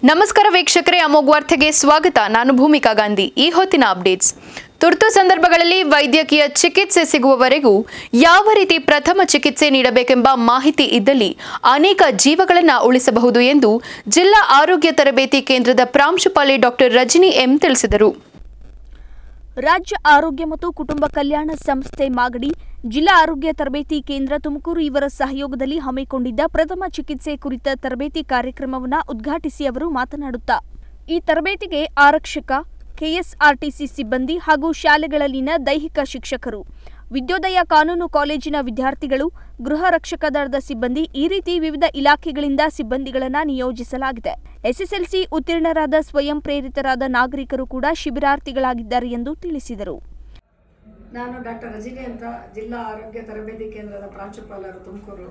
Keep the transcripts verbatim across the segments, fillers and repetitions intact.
ನಮಸ್ಕಾರ ವೀಕ್ಷಕರೇ, ಅಮೋಘ್ ವಾರ್ತೆಗೆ ಸ್ವಾಗತ. ನಾನು ಭೂಮಿಕಾ ಗಾಂಧಿ. ಈ ಹೊತ್ತಿನ ಅಪ್ಡೇಟ್ಸ್. ತುರ್ತು ಸಂದರ್ಭಗಳಲ್ಲಿ ವೈದ್ಯಕೀಯ ಚಿಕಿತ್ಸೆ ಸಿಗುವವರೆಗೂ ಯಾವ ರೀತಿ ಪ್ರಥಮ ಚಿಕಿತ್ಸೆ ನೀಡಬೇಕೆಂಬ ಮಾಹಿತಿ ಇದ್ದಲ್ಲಿ ಅನೇಕ ಜೀವಗಳನ್ನು ಉಳಿಸಬಹುದು ಎಂದು ಜಿಲ್ಲಾ ಆರೋಗ್ಯ ತರಬೇತಿ ಕೇಂದ್ರದ ಪ್ರಾಂಶುಪಾಲೆ ಡಾಕ್ಟರ್ ರಜನಿ ಎಂ ತಿಳಿಸಿದರು. ರಾಜ್ಯ ಆರೋಗ್ಯ ಮತ್ತು ಕುಟುಂಬ ಕಲ್ಯಾಣ ಸಂಸ್ಥೆ ಮಾಗಡಿ, ಜಿಲ್ಲಾ ಆರೋಗ್ಯ ತರಬೇತಿ ಕೇಂದ್ರ ತುಮಕೂರು ಇವರ ಸಹಯೋಗದಲ್ಲಿ ಹಮ್ಮಿಕೊಂಡಿದ್ದ ಪ್ರಥಮ ಚಿಕಿತ್ಸೆ ಕುರಿತ ತರಬೇತಿ ಕಾರ್ಯಕ್ರಮವನ್ನು ಉದ್ಘಾಟಿಸಿ ಅವರು ಮಾತನಾಡುತ್ತಾ, ಈ ತರಬೇತಿಗೆ ಆರಕ್ಷಕ, ಕೆಎಸ್ಆರ್ಟಿಸಿ ಸಿಬ್ಬಂದಿ ಹಾಗೂ ಶಾಲೆಗಳಲ್ಲಿನ ದೈಹಿಕ ಶಿಕ್ಷಕರು, ವಿದ್ಯೋದಯ ಕಾನೂನು ಕಾಲೇಜಿನ ವಿದ್ಯಾರ್ಥಿಗಳು, ಗೃಹ ರಕ್ಷಕ ದಳದ ಸಿಬ್ಬಂದಿ, ಈ ರೀತಿ ವಿವಿಧ ಇಲಾಖೆಗಳಿಂದ ಸಿಬ್ಬಂದಿಗಳನ್ನು ನಿಯೋಜಿಸಲಾಗಿದೆ. ಎಸ್ಎಸ್ಎಲ್ಸಿ ಉತ್ತೀರ್ಣರಾದ ಸ್ವಯಂ ಪ್ರೇರಿತರಾದ ನಾಗರಿಕರು ಕೂಡ ಶಿಬಿರಾರ್ಥಿಗಳಾಗಿದ್ದಾರೆ ಎಂದು ತಿಳಿಸಿದರು. ನಾನು ಡಾಕ್ಟರ್ ರಜನಿ ಅಂತ, ಜಿಲ್ಲಾ ಆರೋಗ್ಯ ತರಬೇತಿ ಕೇಂದ್ರದ ಪ್ರಾಂಶುಪಾಲರು, ತುಮಕೂರು.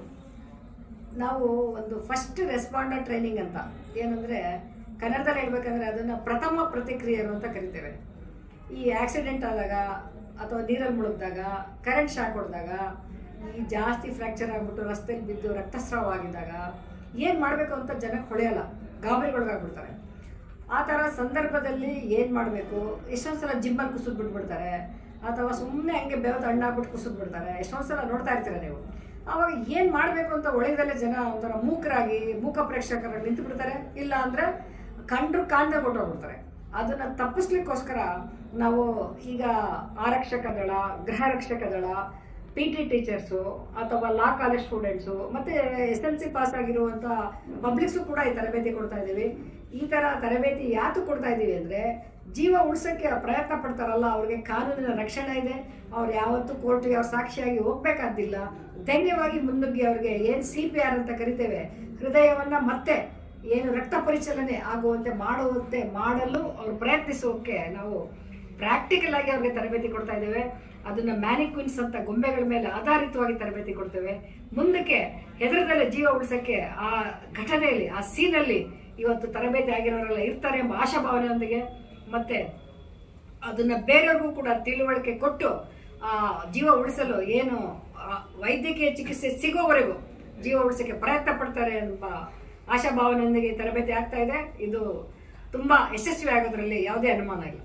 ನಾವು ಒಂದು ಫಸ್ಟ್ ರೆಸ್ಪಾಂಡರ್ ಟ್ರೈನಿಂಗ್ ಅಂತ, ಏನಂದರೆ ಕನ್ನಡದಲ್ಲಿ ಹೇಳ್ಬೇಕಂದ್ರೆ ಅದನ್ನು ಪ್ರಥಮ ಪ್ರತಿಕ್ರಿಯೆರು ಅಂತ ಕರಿತೇವೆ. ಈ ಆಕ್ಸಿಡೆಂಟ್ ಆದಾಗ ಅಥವಾ ನೀರಲ್ಲಿ ಮುಳುಗಿದಾಗ, ಕರೆಂಟ್ ಶಾಕ್ ಹೊಡೆದಾಗ, ಈ ಜಾಸ್ತಿ ಫ್ರ್ಯಾಕ್ಚರ್ ಆಗಿಬಿಟ್ಟು ರಸ್ತೆಯಲ್ಲಿ ಬಿದ್ದು ರಕ್ತಸ್ರಾವ ಆಗಿದ್ದಾಗ ಏನು ಮಾಡಬೇಕು ಅಂತ ಜನಕ್ಕೆ ಹೊಳೆಯಲ್ಲ, ಗಾಬರಿಗೊಳಗಾಗ್ಬಿಡ್ತಾರೆ. ಆ ಥರ ಸಂದರ್ಭದಲ್ಲಿ ಏನು ಮಾಡಬೇಕು, ಎಷ್ಟೊಂದು ಸಲ ಜಿಮ್ಮಲ್ಲಿ ಕುಸಿದು ಬಿಟ್ಬಿಡ್ತಾರೆ, ಅಥವಾ ಸುಮ್ಮನೆ ಹಂಗೆ ಬೆವತ್ತು ಹಣ್ಣಾಗ್ಬಿಟ್ಟು ಕುಸಿದು ಬಿಡ್ತಾರೆ. ಎಷ್ಟೊಂದು ಸಲ ನೋಡ್ತಾ ಇರ್ತೀರ ನೀವು. ಆವಾಗ ಏನು ಮಾಡಬೇಕು ಅಂತ ಒಳ್ಳೆಯದಲ್ಲೇ ಜನ ಒಂಥರ ಮೂಕರಾಗಿ ಮೂಕ ಪ್ರೇಕ್ಷಕರಾಗಿ ನಿಂತು ಬಿಡ್ತಾರೆ, ಇಲ್ಲ ಅಂದರೆ ಕಂಡ್ರು ಕಾಣ್ದೆ ಕೊಟ್ಟೋಗ್ಬಿಡ್ತಾರೆ. ಅದನ್ನು ತಪ್ಪಿಸ್ಲಿಕ್ಕೋಸ್ಕರ ನಾವು ಈಗ ಆರಕ್ಷಕ ದಳ, ಗೃಹ ರಕ್ಷಕ ದಳ, ಪಿ ಟಿ ಟೀಚರ್ಸು ಅಥವಾ ಲಾ ಕಾಲೇಜ್ ಸ್ಟೂಡೆಂಟ್ಸು ಮತ್ತು ಎಸ್ ಎಲ್ ಸಿ ಪಾಸ್ ಆಗಿರುವಂಥ ಪಬ್ಲಿಕ್ಸು ಕೂಡ ಈ ತರಬೇತಿ ಕೊಡ್ತಾ ಇದ್ದೀವಿ. ಈ ಥರ ತರಬೇತಿ ಯಾತು ಕೊಡ್ತಾ ಇದ್ದೀವಿ ಅಂದರೆ, ಜೀವ ಉಳಿಸೋಕ್ಕೆ ಪ್ರಯತ್ನ ಪಡ್ತಾರಲ್ಲ, ಅವ್ರಿಗೆ ಕಾನೂನಿನ ರಕ್ಷಣೆ ಇದೆ. ಅವ್ರು ಯಾವತ್ತೂ ಕೋರ್ಟಿಗೆ ಅವ್ರು ಸಾಕ್ಷಿಯಾಗಿ ಹೋಗ್ಬೇಕಾದಿಲ್ಲ. ಧೈರ್ಯವಾಗಿ ಮುನ್ನುಗ್ಗಿ ಅವ್ರಿಗೆ ಏನು ಸಿ ಪಿ ಆರ್ ಅಂತ ಕರಿತೇವೆ, ಹೃದಯವನ್ನು ಮತ್ತೆ ಏನು ರಕ್ತ ಪರಿಚಲನೆ ಆಗುವಂತೆ ಮಾಡುವಂತೆ ಮಾಡಲು ಅವ್ರು ಪ್ರಯತ್ನಿಸೋಕ್ಕೆ ನಾವು ಪ್ರಾಕ್ಟಿಕಲ್ ಆಗಿ ಅವ್ರಿಗೆ ತರಬೇತಿ ಕೊಡ್ತಾ ಇದ್ದೇವೆ. ಅದನ್ನು ಮ್ಯಾನಿಕ್ವಿನ್ಸ್ ಅಂತ ಗೊಂಬೆಗಳ ಮೇಲೆ ಆಧಾರಿತವಾಗಿ ತರಬೇತಿ ಕೊಡ್ತೇವೆ. ಮುಂದಕ್ಕೆ ಹೆದರದಲ್ಲೇ ಜೀವ ಉಳಿಸೋಕ್ಕೆ ಆ ಘಟನೆಯಲ್ಲಿ, ಆ ಸೀನಲ್ಲಿ ಇವತ್ತು ತರಬೇತಿ ಆಗಿರೋರೆಲ್ಲ ಇರ್ತಾರೆ ಎಂಬ ಆಶಾಭಾವನೆಯೊಂದಿಗೆ, ಮತ್ತೆ ಅದನ್ನು ಬೇರೆಯವ್ರಿಗೂ ಕೂಡ ತಿಳುವಳಿಕೆ ಕೊಟ್ಟು ಆ ಜೀವ ಉಳಿಸಲು ಏನು ವೈದ್ಯಕೀಯ ಚಿಕಿತ್ಸೆ ಸಿಗೋವರೆಗೂ ಜೀವ ಉಳಿಸೋಕ್ಕೆ ಪ್ರಯತ್ನ ಪಡ್ತಾರೆ ಎಂಬ ಆಶಾಭಾವನೆಯೊಂದಿಗೆ ತರಬೇತಿ ಆಗ್ತಾ ಇದೆ. ಇದು ತುಂಬಾ ಯಶಸ್ವಿ ಆಗೋದ್ರಲ್ಲಿ ಯಾವುದೇ ಅನುಮಾನ ಇಲ್ಲ.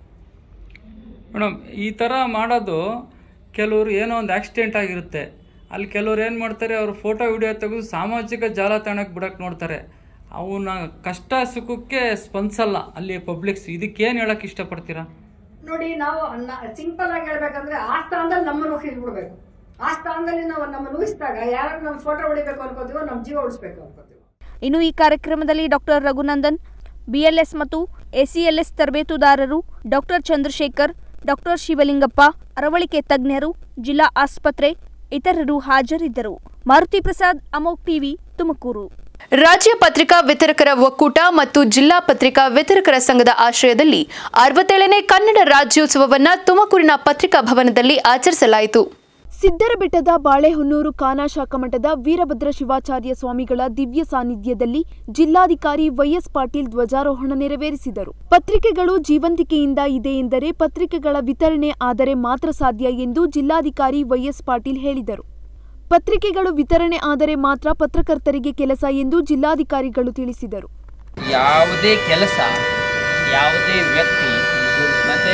ಮೇಡಮ್, ಈ ಥರ ಮಾಡೋದು, ಕೆಲವರು ಏನೋ ಒಂದು ಆಕ್ಸಿಡೆಂಟ್ ಆಗಿರುತ್ತೆ, ಅಲ್ಲಿ ಕೆಲವ್ರು ಏನು ಮಾಡ್ತಾರೆ, ಅವರು ಫೋಟೋ ವಿಡಿಯೋ ತೆಗೆದು ಸಾಮಾಜಿಕ ಜಾಲತಾಣಕ್ಕೆ ಬಿಡಕ್ಕೆ ನೋಡ್ತಾರೆ. ಅವನ ಕಷ್ಟ ಸುಖಕ್ಕೆ ಸ್ಪಂದಿಸಲ್ಲ ಅಲ್ಲಿ ಪಬ್ಲಿಕ್ಸ್. ಇದಕ್ಕೇನು ಹೇಳಕ್ಕೆ ಇಷ್ಟಪಡ್ತೀರಾ? ನೋಡಿ, ನಾವು ಸಿಂಪಲ್ ಆಗಿ ಹೇಳ್ಬೇಕಂದ್ರೆ ಆ ಸ್ಥಾನದಲ್ಲಿ ನಮ್ಮನ್ನು ಊಹಿಸ್ಬಿಡ್ಬೇಕು. ಆ ಸ್ಥಾನದಲ್ಲಿ ನಾವು ನಮ್ಮನ್ನು ಊಹಿಸಿದಾಗ ಯಾರು ನಮ್ಮ ಫೋಟೋ ಹೊಡಿಬೇಕು ಅನ್ಕೋತೀವೋ, ನಮ್ಮ ಜೀವ ಉಳಿಸ್ಬೇಕು ಅನ್ಕೋತೀವಿ. ಇನ್ನು ಈ ಕಾರ್ಯಕ್ರಮದಲ್ಲಿ ಡಾಕ್ಟರ್ ರಘುನಂದನ್, ಬಿಎಲ್ಎಸ್ ಮತ್ತು ಎಸಿಎಲ್ಎಸ್ ತರಬೇತುದಾರರು, ಡಾಕ್ಟರ್ ಚಂದ್ರಶೇಖರ್, ಡಾಕ್ಟರ್ ಶಿವಲಿಂಗಪ್ಪ, ಅರವಳಿಕೆ ತಜ್ಞರು, ಜಿಲ್ಲಾ ಆಸ್ಪತ್ರೆ ಇತರರು ಹಾಜರಿದ್ದರು. ಮಾರುತಿ ಪ್ರಸಾದ್, ಅಮೋಘ್ ಟಿವಿ, ತುಮಕೂರು. ರಾಜ್ಯ ಪತ್ರಿಕಾ ವಿತರಕರ ಒಕ್ಕೂಟ ಮತ್ತು ಜಿಲ್ಲಾ ಪತ್ರಿಕಾ ವಿತರಕರ ಸಂಘದ ಆಶ್ರಯದಲ್ಲಿ ಅರವತ್ತೇಳನೇ ಕನ್ನಡ ರಾಜ್ಯೋತ್ಸವವನ್ನು ತುಮಕೂರಿನ ಪತ್ರಿಕಾ ಭವನದಲ್ಲಿ ಆಚರಿಸಲಾಯಿತು. ಸಿದ್ದರಬೆಟ್ಟದ ಬಾಳೆಹೊನ್ನೂರು ಕಾನಾಶಾಖ ಮಠದ ವೀರಭದ್ರ ಶಿವಾಚಾರ್ಯ ಸ್ವಾಮಿಗಳ ದಿವ್ಯ ಸಾನ್ನಿಧ್ಯದಲ್ಲಿ ಜಿಲ್ಲಾಧಿಕಾರಿ ವೈಎಸ್ ಪಾಟೀಲ್ ಧ್ವಜಾರೋಹಣ ನೆರವೇರಿಸಿದರು. ಪತ್ರಿಕೆಗಳು ಜೀವಂತಿಕೆಯಿಂದ ಇದೆ ಎಂದರೆ ಪತ್ರಿಕೆಗಳ ವಿತರಣೆ ಆದರೆ ಮಾತ್ರ ಸಾಧ್ಯ ಎಂದು ಜಿಲ್ಲಾಧಿಕಾರಿ ವೈಎಸ್ ಪಾಟೀಲ್ ಹೇಳಿದರು. ಪತ್ರಿಕೆಗಳು ವಿತರಣೆ ಆದರೆ ಮಾತ್ರ ಪತ್ರಕರ್ತರಿಗೆ ಕೆಲಸ ಎಂದು ಜಿಲ್ಲಾಧಿಕಾರಿಗಳು ತಿಳಿಸಿದರು. ಯಾವುದೇ ಕೆಲಸ, ಯಾವುದೇ ವ್ಯಕ್ತಿ ಮತ್ತು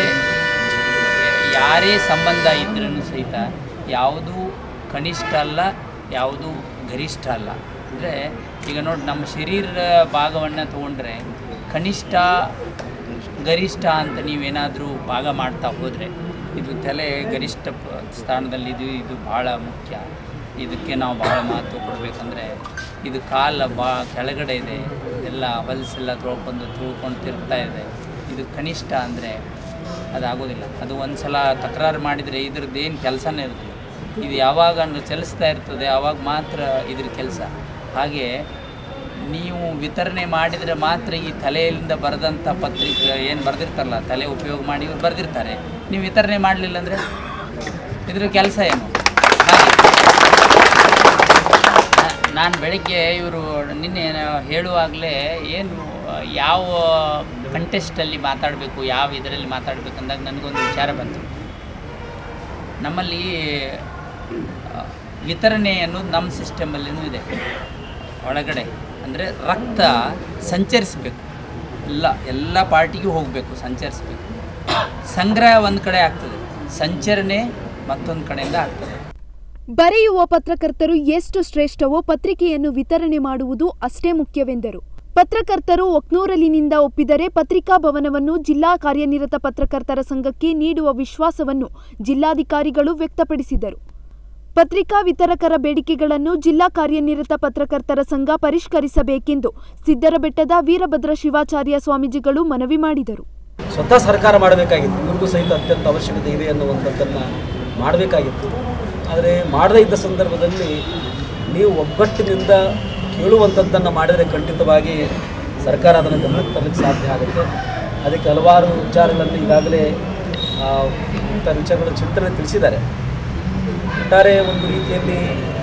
ಯಾರೇ ಸಂಬಂಧ ಇದ್ರೂ ಸಹಿತ ಯಾವುದೂ ಕನಿಷ್ಠ ಅಲ್ಲ, ಯಾವುದೂ ಗರಿಷ್ಠ ಅಲ್ಲ. ಅಂದರೆ ಈಗ ನೋಡಿ, ನಮ್ಮ ಶರೀರ ಭಾಗವನ್ನು ತೊಗೊಂಡ್ರೆ ಕನಿಷ್ಠ ಗರಿಷ್ಠ ಅಂತ ನೀವೇನಾದರೂ ಭಾಗ ಮಾಡ್ತಾ ಹೋದರೆ, ಇದು ತಲೆ ಗರಿಷ್ಠ ಸ್ಥಾನದಲ್ಲಿ ಇದು ಇದು ಭಾಳ ಮುಖ್ಯ. ಇದಕ್ಕೆ ನಾವು ಭಾಳ ಮಹತ್ವ ಕೊಡಬೇಕಂದ್ರೆ, ಇದು ಕಾಲ ಬಾ ಕೆಳಗಡೆ ಇದೆ, ಎಲ್ಲ ಹೊಲಸೆಲ್ಲ ತೊಳ್ಕೊಂಡು ತುಳ್ಕೊಂಡು ತಿರುಗ್ತಾ ಇದೆ. ಇದು ಕನಿಷ್ಠ ಅಂದರೆ ಅದಾಗೋದಿಲ್ಲ. ಅದು ಒಂದು ಸಲ ತಕರಾರು ಮಾಡಿದರೆ ಇದ್ರದ್ದು ಏನು ಕೆಲಸನೇ ಇರೋದಿಲ್ಲ. ಇದು ಯಾವಾಗ ಚಲಿಸ್ತಾ ಇರ್ತದೆ ಆವಾಗ ಮಾತ್ರ ಇದ್ರ ಕೆಲಸ. ಹಾಗೆ ನೀವು ವಿತರಣೆ ಮಾಡಿದರೆ ಮಾತ್ರ ಈ ತಲೆಯಿಂದ ಬರೆದಂಥ ಪತ್ರಿಕೆ ಏನು ಬರೆದಿರ್ತಾರಲ್ಲ, ತಲೆ ಉಪಯೋಗ ಮಾಡಿ ಇವ್ರು ಬರೆದಿರ್ತಾರೆ, ನೀವು ವಿತರಣೆ ಮಾಡಲಿಲ್ಲ ಅಂದರೆ ಇದ್ರ ಕೆಲಸ ಏನು? ನಾನು ಬೆಳಗ್ಗೆ ಇವರು ನಿನ್ನೆ ಹೇಳುವಾಗಲೇ ಏನು ಯಾವ ಕಂಟೆಸ್ಟಲ್ಲಿ ಮಾತಾಡಬೇಕು, ಯಾವ ಇದರಲ್ಲಿ ಮಾತಾಡಬೇಕು ಅಂದಾಗ ನನಗೊಂದು ವಿಚಾರ ಬಂತು. ನಮ್ಮಲ್ಲಿ ವಿತರಣೆ ಅನ್ನೋದು ನಮ್ಮ ಸಿಸ್ಟಮಲ್ಲಿನೂ ಇದೆ. ಒಳಗಡೆ ಅಂದರೆ ರಕ್ತ ಸಂಚರಿಸಬೇಕು, ಎಲ್ಲ ಎಲ್ಲ ಪಾರ್ಟಿಗೂ ಹೋಗಬೇಕು, ಸಂಚರಿಸಬೇಕು. ಸಂಗ್ರಹ ಒಂದು ಕಡೆ ಆಗ್ತದೆ, ಸಂಚರಣೆ ಮತ್ತೊಂದು ಕಡೆಯಿಂದ ಆಗ್ತದೆ. ಬರೆಯುವ ಪತ್ರಕರ್ತರು ಎಷ್ಟು ಶ್ರೇಷ್ಠವೋ ಪತ್ರಿಕೆಯನ್ನು ವಿತರಣೆ ಮಾಡುವುದು ಅಷ್ಟೇ ಮುಖ್ಯವೆಂದರು. ಪತ್ರಕರ್ತರು ಒಕ್ನೂರಲಿನಿಂದ ಒಪ್ಪಿದರೆ ಪತ್ರಿಕಾ ಭವನವನ್ನು ಜಿಲ್ಲಾ ಕಾರ್ಯನಿರತ ಪತ್ರಕರ್ತರ ಸಂಘಕ್ಕೆ ನೀಡುವ ವಿಶ್ವಾಸವನ್ನು ಜಿಲ್ಲಾಧಿಕಾರಿಗಳು ವ್ಯಕ್ತಪಡಿಸಿದರು. ಪತ್ರಿಕಾ ವಿತರಕರ ಬೇಡಿಕೆಗಳನ್ನು ಜಿಲ್ಲಾ ಕಾರ್ಯನಿರತ ಪತ್ರಕರ್ತರ ಸಂಘ ಪರಿಷ್ಕರಿಸಬೇಕೆಂದು ಸಿದ್ದರಬೆಟ್ಟದ ವೀರಭದ್ರ ಶಿವಾಚಾರ್ಯ ಸ್ವಾಮೀಜಿಗಳು ಮನವಿ ಮಾಡಿದರು. ಸ್ವತಃ ಸರ್ಕಾರ ಮಾಡಬೇಕಾಗಿತ್ತು, ಇವ್ರಿಗೂ ಸಹಿತ ಅತ್ಯಂತ ಅವಶ್ಯಕತೆ ಇದೆ ಅನ್ನುವಂಥದ್ದನ್ನು ಮಾಡಬೇಕಾಗಿತ್ತು. ಆದರೆ ಮಾಡದೇ ಇದ್ದ ಸಂದರ್ಭದಲ್ಲಿ ನೀವು ಒಗ್ಗಟ್ಟಿನಿಂದ ಕೇಳುವಂಥದ್ದನ್ನು ಮಾಡಿದರೆ ಖಂಡಿತವಾಗಿ ಸರ್ಕಾರ ಅದನ್ನು ಗಮನಕ್ಕೆ ತರಲಿಕ್ಕೆ ಸಾಧ್ಯ ಆಗುತ್ತೆ. ಅದಕ್ಕೆ ಹಲವಾರು ವಿಚಾರಗಳನ್ನು ಈಗಾಗಲೇ ಇಂಥ ವಿಚಾರಗಳ ಚಿಂತನೆ ತಿಳಿಸಿದ್ದಾರೆ. ಒಟ್ಟಾರೆ ಒಂದು ರೀತಿಯಲ್ಲಿ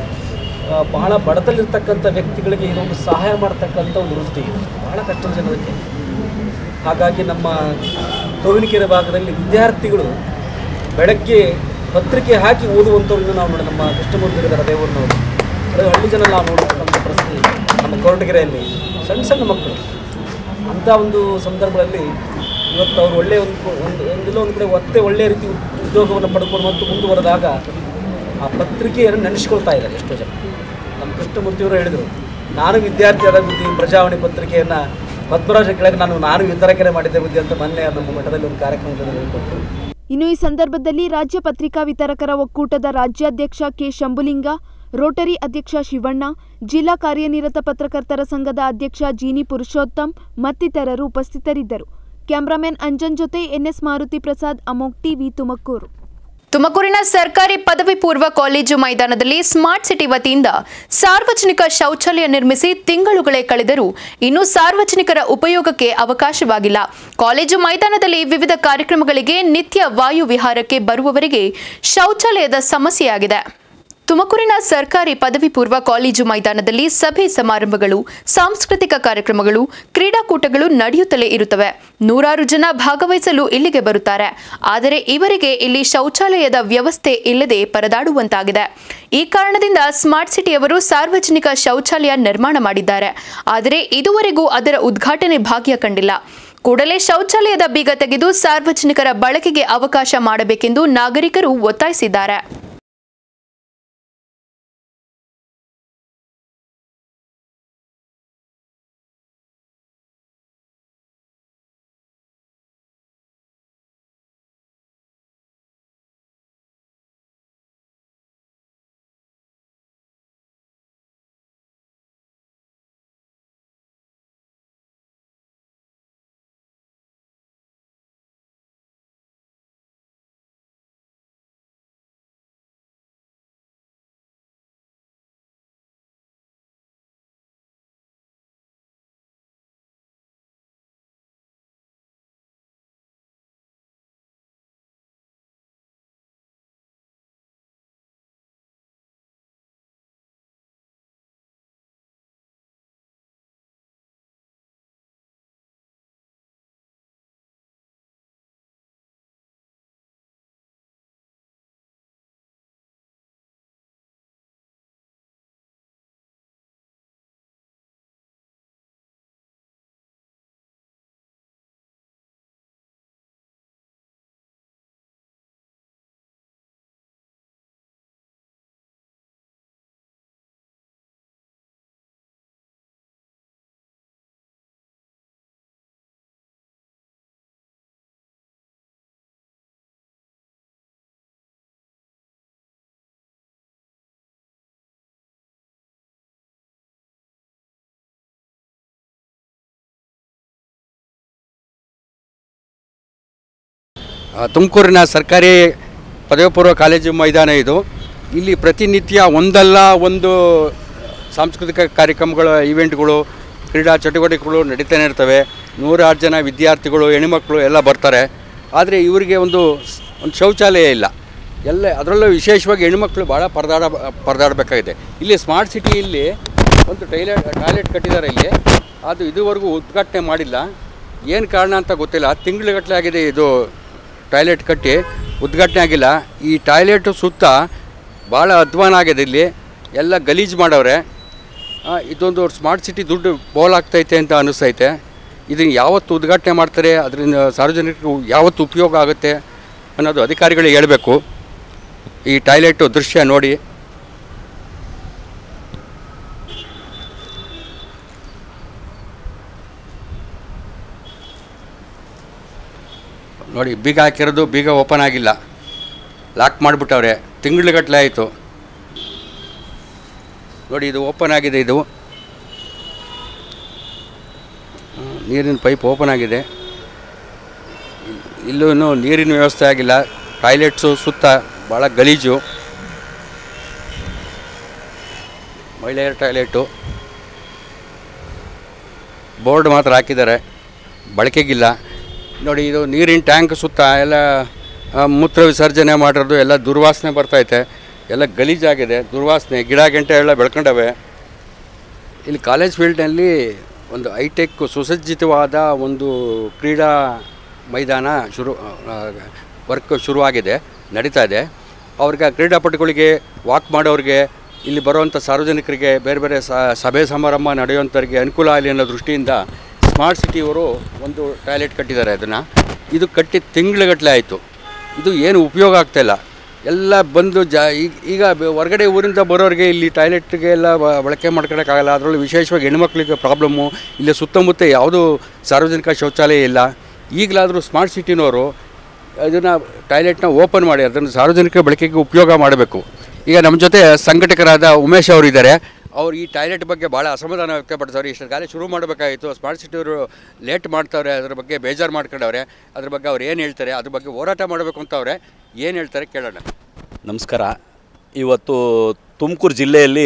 ಬಹಳ ಬಡತಲ್ಲಿರ್ತಕ್ಕಂಥ ವ್ಯಕ್ತಿಗಳಿಗೆ ಇದೊಂದು ಸಹಾಯ ಮಾಡ್ತಕ್ಕಂಥ ಒಂದು ವೃತ್ತಿ ಇದೆ, ಬಹಳ ಕಷ್ಟದ ಜನರಿಗೆ. ಹಾಗಾಗಿ ನಮ್ಮ ತೋವಿನಕೆರೆ ಭಾಗದಲ್ಲಿ ವಿದ್ಯಾರ್ಥಿಗಳು ಬೆಳಗ್ಗೆ ಪತ್ರಿಕೆ ಹಾಕಿ ಓದುವಂಥವ್ರನ್ನು ನಾವು ನೋಡಿ, ನಮ್ಮ ಕೃಷ್ಣಮೂರ್ತಿ ಇದ್ದಾರೆ ದೇವರನವರು, ಅದು ಹಳ್ಳಿ ಜನ ನಾವು ನೋಡತಕ್ಕಂಥ ಪರಿಸ್ಥಿತಿ ನಮ್ಮ ಕೊರಟಗೆರೆಯಲ್ಲಿ ಸಣ್ಣ ಸಣ್ಣ ಮಕ್ಕಳು. ಅಂಥ ಒಂದು ಸಂದರ್ಭದಲ್ಲಿ ಇವತ್ತು ಅವರು ಒಳ್ಳೆಯ ಒಂದು ಒಂದು ಒಂದಿಲ್ಲ ಒಂದು ಕಡೆ ಒತ್ತೆ ಒಳ್ಳೆಯ ರೀತಿ ಉದ್ಯೋಗವನ್ನು ಪಡ್ಕೊಂಡು ಮತ್ತು ಮುಂದುವರೆದಾಗ ಆ ಪತ್ರಿಕೆಯನ್ನು ನೆನೆಸ್ಕೊಳ್ತಾ ಇದ್ದಾರೆ ಎಷ್ಟೋ ಜನ. ನಮ್ಮ ಕೃಷ್ಣಮೂರ್ತಿಯವರು ಹೇಳಿದರು, ನಾನು ವಿದ್ಯಾರ್ಥಿ ಆದ ಬುದ್ಧಿ ಪ್ರಜಾವಾಣಿ ಪತ್ರಿಕೆಯನ್ನು ಪದ್ಮರಾಜ ಕೆಳಗೆ ನಾನು ನಾನು ವಿತರಕರೆ ಮಾಡಿದ್ದೆ ಬುದ್ಧಿ ಅಂತ ಮೊನ್ನೆ ನಮ್ಮ ಮಠದಲ್ಲಿ ಒಂದು ಕಾರ್ಯಕ್ರಮದಲ್ಲಿ ಹೇಳಿಕೊಟ್ಟರು. ಇನ್ನು ಈ ಸಂದರ್ಭದಲ್ಲಿ ರಾಜ್ಯ ಪತ್ರಿಕಾ ವಿತರಕರ ಒಕ್ಕೂಟದ ರಾಜ್ಯಾಧ್ಯಕ್ಷ ಕೆ ಶಂಭುಲಿಂಗ, ರೋಟರಿ ಅಧ್ಯಕ್ಷ ಶಿವಣ್ಣ, ಜಿಲ್ಲಾ ಕಾರ್ಯನಿರತ ಪತ್ರಕರ್ತರ ಸಂಘದ ಅಧ್ಯಕ್ಷ ಜೀನಿ ಪುರುಷೋತ್ತಮ್ ಮತ್ತಿತರರು ಉಪಸ್ಥಿತರಿದ್ದರು. ಕ್ಯಾಮರಾಮನ್ ಅಂಜನ್ ಜೊತೆ ಎನ್ಎಸ್ ಮಾರುತಿ ಪ್ರಸಾದ್, ಅಮೋಕ್ ಟಿವಿ, ತುಮಕೂರು. ತುಮಕೂರಿನ ಸರ್ಕಾರಿ ಪದವಿ ಪೂರ್ವ ಕಾಲೇಜು ಮೈದಾನದಲ್ಲಿ ಸ್ಮಾರ್ಟ್ ಸಿಟಿ ವತಿಯಿಂದ ಸಾರ್ವಜನಿಕ ಶೌಚಾಲಯ ನಿರ್ಮಿಸಿ ತಿಂಗಳುಗಳೇ ಕಳೆದರೂ ಇನ್ನೂ ಸಾರ್ವಜನಿಕರ ಉಪಯೋಗಕ್ಕೆ ಅವಕಾಶವಾಗಿಲ್ಲ. ಕಾಲೇಜು ಮೈದಾನದಲ್ಲಿ ವಿವಿಧ ಕಾರ್ಯಕ್ರಮಗಳಿಗೆ ನಿತ್ಯ ವಾಯು ವಿಹಾರಕ್ಕೆ ಬರುವವರಿಗೆ ಶೌಚಾಲಯದ ಸಮಸ್ಯೆಯಾಗಿದೆ. ತುಮಕೂರಿನ ಸರ್ಕಾರಿ ಪದವಿ ಪೂರ್ವ ಕಾಲೇಜು ಮೈದಾನದಲ್ಲಿ ಸಭೆ ಸಮಾರಂಭಗಳು, ಸಾಂಸ್ಕೃತಿಕ ಕಾರ್ಯಕ್ರಮಗಳು, ಕ್ರೀಡಾಕೂಟಗಳು ನಡೆಯುತ್ತಲೇ ಇರುತ್ತವೆ. ನೂರಾರು ಜನ ಭಾಗವಹಿಸಲು ಇಲ್ಲಿಗೆ ಬರುತ್ತಾರೆ. ಆದರೆ ಇವರಿಗೆ ಇಲ್ಲಿ ಶೌಚಾಲಯದ ವ್ಯವಸ್ಥೆ ಇಲ್ಲದೆ ಪರದಾಡುವಂತಾಗಿದೆ. ಈ ಕಾರಣದಿಂದ ಸ್ಮಾರ್ಟ್ ಸಿಟಿಯವರು ಸಾರ್ವಜನಿಕ ಶೌಚಾಲಯ ನಿರ್ಮಾಣ ಮಾಡಿದ್ದಾರೆ. ಆದರೆ ಇದುವರೆಗೂ ಅದರ ಉದ್ಘಾಟನೆ ಭಾಗ್ಯ ಕಂಡಿಲ್ಲ. ಕೂಡಲೇ ಶೌಚಾಲಯದ ಬೀಗ ತೆಗೆದು ಸಾರ್ವಜನಿಕರ ಬಳಕೆಗೆ ಅವಕಾಶ ಮಾಡಬೇಕೆಂದು ನಾಗರಿಕರು ಒತ್ತಾಯಿಸಿದ್ದಾರೆ. ತುಮಕೂರಿನ ಸರ್ಕಾರಿ ಪದವಿ ಪೂರ್ವ ಕಾಲೇಜು ಮೈದಾನ ಇದು. ಇಲ್ಲಿ ಪ್ರತಿನಿತ್ಯ ಒಂದಲ್ಲ ಒಂದು ಸಾಂಸ್ಕೃತಿಕ ಕಾರ್ಯಕ್ರಮಗಳು, ಇವೆಂಟ್ಗಳು, ಕ್ರೀಡಾ ಚಟುವಟಿಕೆಗಳು ನಡೀತಾನೆ ಇರ್ತವೆ. ನೂರಾರು ಜನ ವಿದ್ಯಾರ್ಥಿಗಳು, ಹೆಣ್ಮಕ್ಳು ಎಲ್ಲ ಬರ್ತಾರೆ. ಆದರೆ ಇವರಿಗೆ ಒಂದು ಒಂದು ಶೌಚಾಲಯ ಇಲ್ಲ. ಎಲ್ಲ ಅದರಲ್ಲೂ ವಿಶೇಷವಾಗಿ ಹೆಣ್ಮಕ್ಳು ಭಾಳ ಪರದಾಡ ಪರದಾಡಬೇಕಾಗಿದೆ. ಇಲ್ಲಿ ಸ್ಮಾರ್ಟ್ ಸಿಟಿಯಲ್ಲಿ ಒಂದು ಟೈಲೆಟ್ ಟಾಯ್ಲೆಟ್ ಕಟ್ಟಿದ್ದಾರೆ ಇಲ್ಲಿ, ಅದು ಇದುವರೆಗೂ ಉದ್ಘಾಟನೆ ಮಾಡಿಲ್ಲ. ಏನು ಕಾರಣ ಅಂತ ಗೊತ್ತಿಲ್ಲ. ತಿಂಗಳುಗಟ್ಟಲೆ ಆಗಿದೆ ಇದು ಟಾಯ್ಲೆಟ್ ಕಟ್ಟಿ, ಉದ್ಘಾಟನೆ ಆಗಿಲ್ಲ. ಈ ಟಾಯ್ಲೆಟು ಸುತ್ತ ಭಾಳ ಅಧ್ವಾನ ಆಗಿದೆ. ಇಲ್ಲಿ ಎಲ್ಲ ಗಲೀಜು ಮಾಡವ್ರೆ. ಇದೊಂದು ಸ್ಮಾರ್ಟ್ ಸಿಟಿ ದುಡ್ಡು ಬೋಲ್ ಆಗ್ತೈತೆ ಅಂತ ಅನ್ನಿಸ್ತೈತೆ. ಇದನ್ನು ಯಾವತ್ತು ಉದ್ಘಾಟನೆ ಮಾಡ್ತಾರೆ, ಅದರಿಂದ ಸಾರ್ವಜನಿಕರಿಗೂ ಯಾವತ್ತು ಉಪಯೋಗ ಆಗುತ್ತೆ ಅನ್ನೋದು ಅಧಿಕಾರಿಗಳಿಗೆ ಹೇಳಬೇಕು. ಈ ಟಾಯ್ಲೆಟು ದೃಶ್ಯ ನೋಡಿ. ನೋಡಿ, ಬೀಗ ಹಾಕಿರೋದು ಬೀಗ ಓಪನ್ ಆಗಿಲ್ಲ, ಲಾಕ್ ಮಾಡಿಬಿಟ್ಟವ್ರೆ. ತಿಂಗಳುಗಟ್ಟಲೆ ಆಯಿತು. ನೋಡಿ, ಇದು ಓಪನ್ ಆಗಿದೆ. ಇದು ನೀರಿನ ಪೈಪ್ ಓಪನ್ ಆಗಿದೆ. ಇಲ್ಲೂ ನೀರಿನ ವ್ಯವಸ್ಥೆ ಆಗಿಲ್ಲ. ಟಾಯ್ಲೆಟ್ಸು ಸುತ್ತ ಭಾಳ ಗಲೀಜು. ಮಹಿಳೆಯರ ಟಾಯ್ಲೆಟು ಬೋರ್ಡ್ ಮಾತ್ರ ಹಾಕಿದ್ದಾರೆ, ಬಳಕೆಗಿಲ್ಲ. ನೋಡಿ, ಇದು ನೀರಿನ ಟ್ಯಾಂಕ್ ಸುತ್ತ ಎಲ್ಲ ಮೂತ್ರ ವಿಸರ್ಜನೆ ಮಾಡಿರೋದು ಎಲ್ಲ ದುರ್ವಾಸನೆ ಬರ್ತೈತೆ. ಎಲ್ಲ ಗಲೀಜಾಗಿದೆ, ದುರ್ವಾಸನೆ. ಗಿಡ ಗಂಟೆ ಎಲ್ಲ ಬೆಳ್ಕೊಂಡವೆ. ಇಲ್ಲಿ ಕಾಲೇಜ್ ಫೀಲ್ಡ್ನಲ್ಲಿ ಒಂದು ಹೈಟೆಕ್ ಸುಸಜ್ಜಿತವಾದ ಒಂದು ಕ್ರೀಡಾ ಮೈದಾನ ಶುರು ವರ್ಕ್ ಶುರುವಾಗಿದೆ, ನಡೀತಾ ಇದೆ. ಅವ್ರಿಗೆ ಕ್ರೀಡಾಪಟುಗಳಿಗೆ, ವಾಕ್ ಮಾಡೋರಿಗೆ, ಇಲ್ಲಿ ಬರುವಂಥ ಸಾರ್ವಜನಿಕರಿಗೆ, ಬೇರೆ ಬೇರೆ ಸಭೆ ಸಮಾರಂಭ ನಡೆಯುವಂಥವ್ರಿಗೆ ಅನುಕೂಲ ಆಗಲಿ ಅನ್ನೋ ದೃಷ್ಟಿಯಿಂದ ಸ್ಮಾರ್ಟ್ ಸಿಟಿಯವರು ಒಂದು ಟಾಯ್ಲೆಟ್ ಕಟ್ಟಿದ್ದಾರೆ. ಅದನ್ನು ಇದು ಕಟ್ಟಿ ತಿಂಗಳುಗಟ್ಟಲೆ ಆಯಿತು. ಇದು ಏನು ಉಪಯೋಗ ಆಗ್ತಾಯಿಲ್ಲ. ಎಲ್ಲ ಬಂದು ಜಾ ಈಗ ಈಗ ಹೊರಗಡೆ ಊರಿಂದ ಬರೋರಿಗೆ ಇಲ್ಲಿ ಟಾಯ್ಲೆಟ್ಗೆ ಎಲ್ಲ ಬಳಕೆ ಮಾಡ್ಕೊಳಕ್ಕಾಗಲ್ಲ. ಅದರಲ್ಲೂ ವಿಶೇಷವಾಗಿ ಹೆಣ್ಮಕ್ಳಿಗೆ ಪ್ರಾಬ್ಲಮ್ಮು. ಇಲ್ಲಿ ಸುತ್ತಮುತ್ತ ಯಾವುದೂ ಸಾರ್ವಜನಿಕ ಶೌಚಾಲಯ ಇಲ್ಲ. ಈಗಲಾದರೂ ಸ್ಮಾರ್ಟ್ ಸಿಟಿನವರು ಇದನ್ನು ಟಾಯ್ಲೆಟ್ನ ಓಪನ್ ಮಾಡಿ ಅದನ್ನು ಸಾರ್ವಜನಿಕ ಬಳಕೆಗೆ ಉಪಯೋಗ ಮಾಡಬೇಕು. ಈಗ ನಮ್ಮ ಜೊತೆ ಸಂಘಟಕರಾದ ಉಮೇಶ್ ಅವರು ಇದ್ದಾರೆ. ಅವ್ರು ಈ ಟಾಯ್ಲೆಟ್ ಬಗ್ಗೆ ಭಾಳ ಅಸಮಾಧಾನ ವ್ಯಕ್ತಪಡಿಸವ್ರೆ. ಇಷ್ಟೊಂದು ಶುರು ಮಾಡಬೇಕಾಗಿತ್ತು, ಸ್ಮಾರ್ಟ್ ಸಿಟಿಯವರು ಲೇಟ್ ಮಾಡ್ತಾವ್ರೆ, ಅದ್ರ ಬಗ್ಗೆ ಬೇಜಾರು ಮಾಡ್ಕೊಂಡವ್ರೆ. ಅದ್ರ ಬಗ್ಗೆ ಅವ್ರು ಏನು ಹೇಳ್ತಾರೆ, ಅದ್ರ ಬಗ್ಗೆ ಹೋರಾಟ ಮಾಡಬೇಕು ಅಂತವ್ರೆ. ಏನು ಹೇಳ್ತಾರೆ ಕೇಳೋಣ. ನಮಸ್ಕಾರ. ಇವತ್ತು ತುಮಕೂರು ಜಿಲ್ಲೆಯಲ್ಲಿ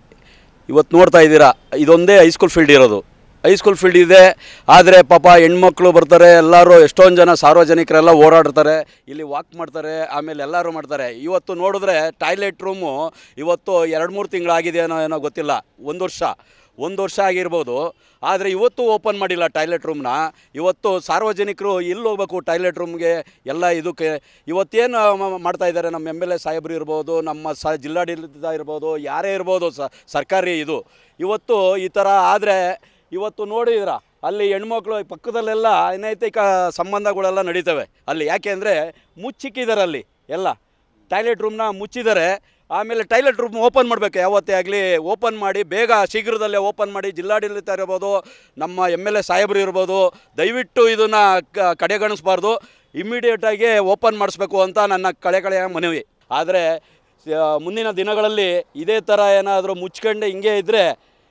ಇವತ್ತು ನೋಡ್ತಾ ಇದ್ದೀರಾ, ಇದೊಂದೇ ಹೈಸ್ಕೂಲ್ ಫೀಲ್ಡ್ ಇರೋದು. ಹೈಸ್ಕೂಲ್ ಫೀಲ್ಡ್ ಇದೆ, ಆದರೆ ಪಾಪ ಹೆಣ್ಮಕ್ಳು ಬರ್ತಾರೆ, ಎಲ್ಲರೂ ಎಷ್ಟೊಂದು ಜನ ಸಾರ್ವಜನಿಕರೆಲ್ಲ ಓಡಾಡ್ತಾರೆ, ಇಲ್ಲಿ ವಾಕ್ ಮಾಡ್ತಾರೆ, ಆಮೇಲೆ ಎಲ್ಲರೂ ಮಾಡ್ತಾರೆ. ಇವತ್ತು ನೋಡಿದ್ರೆ ಟಾಯ್ಲೆಟ್ ರೂಮು ಇವತ್ತು ಎರಡು ಮೂರು ತಿಂಗಳಾಗಿದೆ ಏನೋ ಏನೋ ಗೊತ್ತಿಲ್ಲ, ಒಂದು ವರ್ಷ ಒಂದು ವರ್ಷ ಆಗಿರ್ಬೋದು. ಆದರೆ ಇವತ್ತು ಓಪನ್ ಮಾಡಿಲ್ಲ ಟಾಯ್ಲೆಟ್ ರೂಮ್ನ. ಇವತ್ತು ಸಾರ್ವಜನಿಕರು ಎಲ್ಲಿ ಹೋಗ್ಬೇಕು ಟಾಯ್ಲೆಟ್ ರೂಮ್ಗೆ ಎಲ್ಲ ಇದಕ್ಕೆ ಇವತ್ತೇನು ಮಾಡ್ತಾ ಇದ್ದಾರೆ ನಮ್ಮ ಎಮ್ ಎಲ್ ಎ ಸಾಹೇಬರು ಇರ್ಬೋದು, ನಮ್ಮ ಸ ಜಿಲ್ಲಾಡಳಿತ ಇರ್ಬೋದು, ಯಾರೇ ಇರ್ಬೋದು, ಸ ಸರ್ಕಾರಿ ಇದು ಇವತ್ತು ಈ ಥರ ಆದರೆ ಇವತ್ತು ನೋಡಿದ್ರ ಅಲ್ಲಿ ಹೆಣ್ಮಕ್ಳು ಪಕ್ಕದಲ್ಲೆಲ್ಲ ಅನೈತಿಕ ಸಂಬಂಧಗಳೆಲ್ಲ ನಡೀತವೆ ಅಲ್ಲಿ. ಯಾಕೆ ಅಂದರೆ ಮುಚ್ಚಿಕ್ಕಿದ್ದಾರೆ ಅಲ್ಲಿ ಎಲ್ಲ ಟಾಯ್ಲೆಟ್ ರೂಮ್ನ ಮುಚ್ಚಿದ್ದಾರೆ. ಆಮೇಲೆ ಟಾಯ್ಲೆಟ್ ರೂಮ್ ಓಪನ್ ಮಾಡಬೇಕು, ಯಾವತ್ತೇ ಆಗಲಿ ಓಪನ್ ಮಾಡಿ ಬೇಗ ಶೀಘ್ರದಲ್ಲೇ ಓಪನ್ ಮಾಡಿ. ಜಿಲ್ಲಾಡಳಿತ ಇರ್ಬೋದು, ನಮ್ಮ ಎಮ್ ಎಲ್ ಎ ಸಾಹೇಬರು ಇರ್ಬೋದು, ದಯವಿಟ್ಟು ಇದನ್ನು ಕಡೆಗಣಿಸಬಾರ್ದು, ಇಮ್ಮಿಡಿಯೇಟಾಗಿ ಓಪನ್ ಮಾಡಿಸ್ಬೇಕು ಅಂತ ನನ್ನ ಕಳೆ ಕಳೆಯ ಮನವಿ. ಆದರೆ ಮುಂದಿನ ದಿನಗಳಲ್ಲಿ ಇದೇ ಥರ ಏನಾದರೂ ಮುಚ್ಕೊಂಡು ಹಿಂಗೆ ಇದ್ದರೆ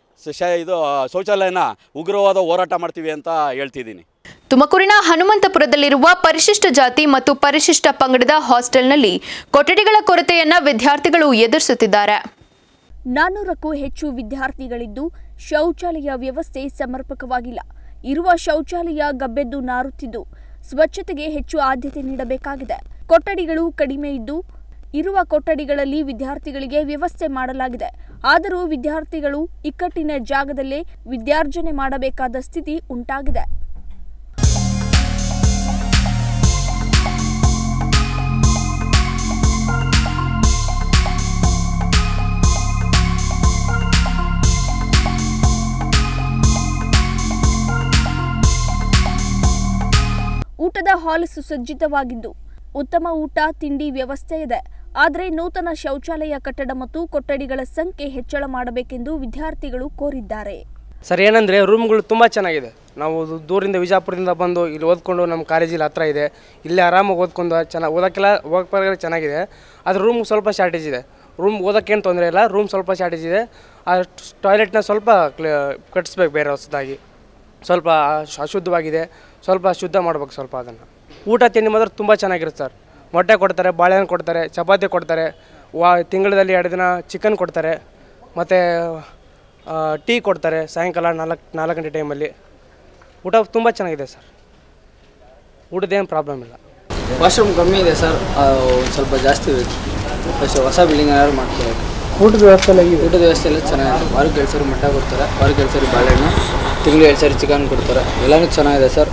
ಶ ಇದು ಶೌಚಾಲಯನ ಉಗ್ರವಾದ ಹೋರಾಟ ಮಾಡ್ತೀವಿ ಅಂತ ಹೇಳ್ತಿದ್ದೀನಿ. ತುಮಕೂರಿನ ಹನುಮಂತಪುರದಲ್ಲಿರುವ ಪರಿಶಿಷ್ಟ ಜಾತಿ ಮತ್ತು ಪರಿಶಿಷ್ಟ ಪಂಗಡದ ಹಾಸ್ಟೆಲ್ನಲ್ಲಿ ಕೊಠಡಿಗಳ ಕೊರತೆಯನ್ನ ವಿದ್ಯಾರ್ಥಿಗಳು ಎದುರಿಸುತ್ತಿದ್ದಾರೆ. ನಾನ್ನೂರಕ್ಕೂ ಹೆಚ್ಚು ವಿದ್ಯಾರ್ಥಿಗಳಿದ್ದು ಶೌಚಾಲಯ ವ್ಯವಸ್ಥೆ ಸಮರ್ಪಕವಾಗಿಲ್ಲ. ಇರುವ ಶೌಚಾಲಯ ಗಬ್ಬೆದ್ದು ನಾರುತ್ತಿದ್ದು ಸ್ವಚ್ಛತೆಗೆ ಹೆಚ್ಚು ಆದ್ಯತೆ ನೀಡಬೇಕಾಗಿದೆ. ಕೊಠಡಿಗಳು ಕಡಿಮೆ ಇದ್ದು ಇರುವ ಕೊಠಡಿಗಳಲ್ಲಿ ವಿದ್ಯಾರ್ಥಿಗಳಿಗೆ ವ್ಯವಸ್ಥೆ ಮಾಡಲಾಗಿದೆ. ಆದರೂ ವಿದ್ಯಾರ್ಥಿಗಳು ಇಕ್ಕಟ್ಟಿನ ಜಾಗದಲ್ಲೇ ವಿದ್ಯಾರ್ಜನೆ ಮಾಡಬೇಕಾದ ಸ್ಥಿತಿ ಉಂಟಾಗಿದೆ. ಊಟದ ಹಾಲ್ ಸುಸಜ್ಜಿತವಾಗಿದ್ದು ಉತ್ತಮ ಊಟ ತಿಂಡಿ ವ್ಯವಸ್ಥೆ ಇದೆ. ಆದರೆ ನೂತನ ಶೌಚಾಲಯ ಕಟ್ಟಡ ಮತ್ತು ಕೊಠಡಿಗಳ ಸಂಖ್ಯೆ ಹೆಚ್ಚಳ ಮಾಡಬೇಕೆಂದು ವಿದ್ಯಾರ್ಥಿಗಳು ಕೋರಿದ್ದಾರೆ. ಸರ್, ಏನಂದರೆ ರೂಮ್ಗಳು ತುಂಬ ಚೆನ್ನಾಗಿದೆ. ನಾವು ದೂರಿಂದ ವಿಜಯಪುರದಿಂದ ಬಂದು ಇಲ್ಲಿ ಓದ್ಕೊಂಡು ನಮ್ಮ ಕಾಲೇಜಿಲ್ಲಿ ಹತ್ರ ಇದೆ, ಇಲ್ಲೇ ಆರಾಮಾಗಿ ಓದ್ಕೊಂಡು ಚೆನ್ನಾಗಿ ಓದೋಕ್ಕೆಲ್ಲ ಹೋಗ್ಬೇಕಾದ್ರೆ ಚೆನ್ನಾಗಿದೆ. ಆದರೆ ರೂಮ್ ಸ್ವಲ್ಪ ಶಾರ್ಟೇಜ್ ಇದೆ. ರೂಮ್ ಓದೋಕ್ಕೇನು ತೊಂದರೆ ಇಲ್ಲ, ರೂಮ್ ಸ್ವಲ್ಪ ಶಾರ್ಟೇಜ್ ಇದೆ. ಆ ಟಾಯ್ಲೆಟ್ನ ಸ್ವಲ್ಪ ಕಟ್ಟಿಸ್ಬೇಕು ಬೇರೆ ಹೊಸದಾಗಿ. ಸ್ವಲ್ಪ ಅಶುದ್ಧವಾಗಿದೆ, ಸ್ವಲ್ಪ ಶುದ್ಧ ಮಾಡ್ಬೇಕು ಸ್ವಲ್ಪ ಅದನ್ನು. ಊಟ ತಿಂಡಿ ಮಾತ್ರ ತುಂಬ ಚೆನ್ನಾಗಿರುತ್ತೆ ಸರ್. ಮೊಟ್ಟೆ ಕೊಡ್ತಾರೆ, ಬಾಳೆಹಣ್ಣು ಕೊಡ್ತಾರೆ, ಚಪಾತಿ ಕೊಡ್ತಾರೆ, ವಾ ತಿಂಗಳಲ್ಲಿ ಎರಡು ದಿನ ಚಿಕನ್ ಕೊಡ್ತಾರೆ, ಮತ್ತು ಟೀ ಕೊಡ್ತಾರೆ ಸಾಯಂಕಾಲ ನಾಲ್ಕು ನಾಲ್ಕು ಗಂಟೆ ಟೈಮಲ್ಲಿ. ಊಟ ತುಂಬ ಚೆನ್ನಾಗಿದೆ ಸರ್, ಊಟದೇನು ಪ್ರಾಬ್ಲಮ್ ಇಲ್ಲ. ವಾಶ್ರೂಮ್ ಕಮ್ಮಿ ಇದೆ ಸರ್, ಸ್ವಲ್ಪ ಜಾಸ್ತಿ ಬೇಕು. ಫಸ್ಟ್ ಹೊಸ ಬಿಲ್ಡಿಂಗ್ ಏನಾದ್ರು ಮಾಡ್ಕೋಬೇಕು. ಊಟದ ವ್ಯವಸ್ಥೆ ಎಲ್ಲ ಊಟದ ವ್ಯವಸ್ಥೆ ಎಲ್ಲ ಚೆನ್ನಾಗಿದೆ. ವಾರಕ್ಕೆ ಎರಡು ಸರಿ ಮೊಟ್ಟೆ ಕೊಡ್ತಾರೆ, ವಾರಕ್ಕೆ ಎರಡು ಸರಿ ಬಾಳೆಹಣ್ಣು, ತಿಂಗಳು ಎರಡು ಸರಿ ಚಿಕನ್ ಕೊಡ್ತಾರೆ, ಎಲ್ಲನೂ ಚೆನ್ನಾಗಿದೆ ಸರ್.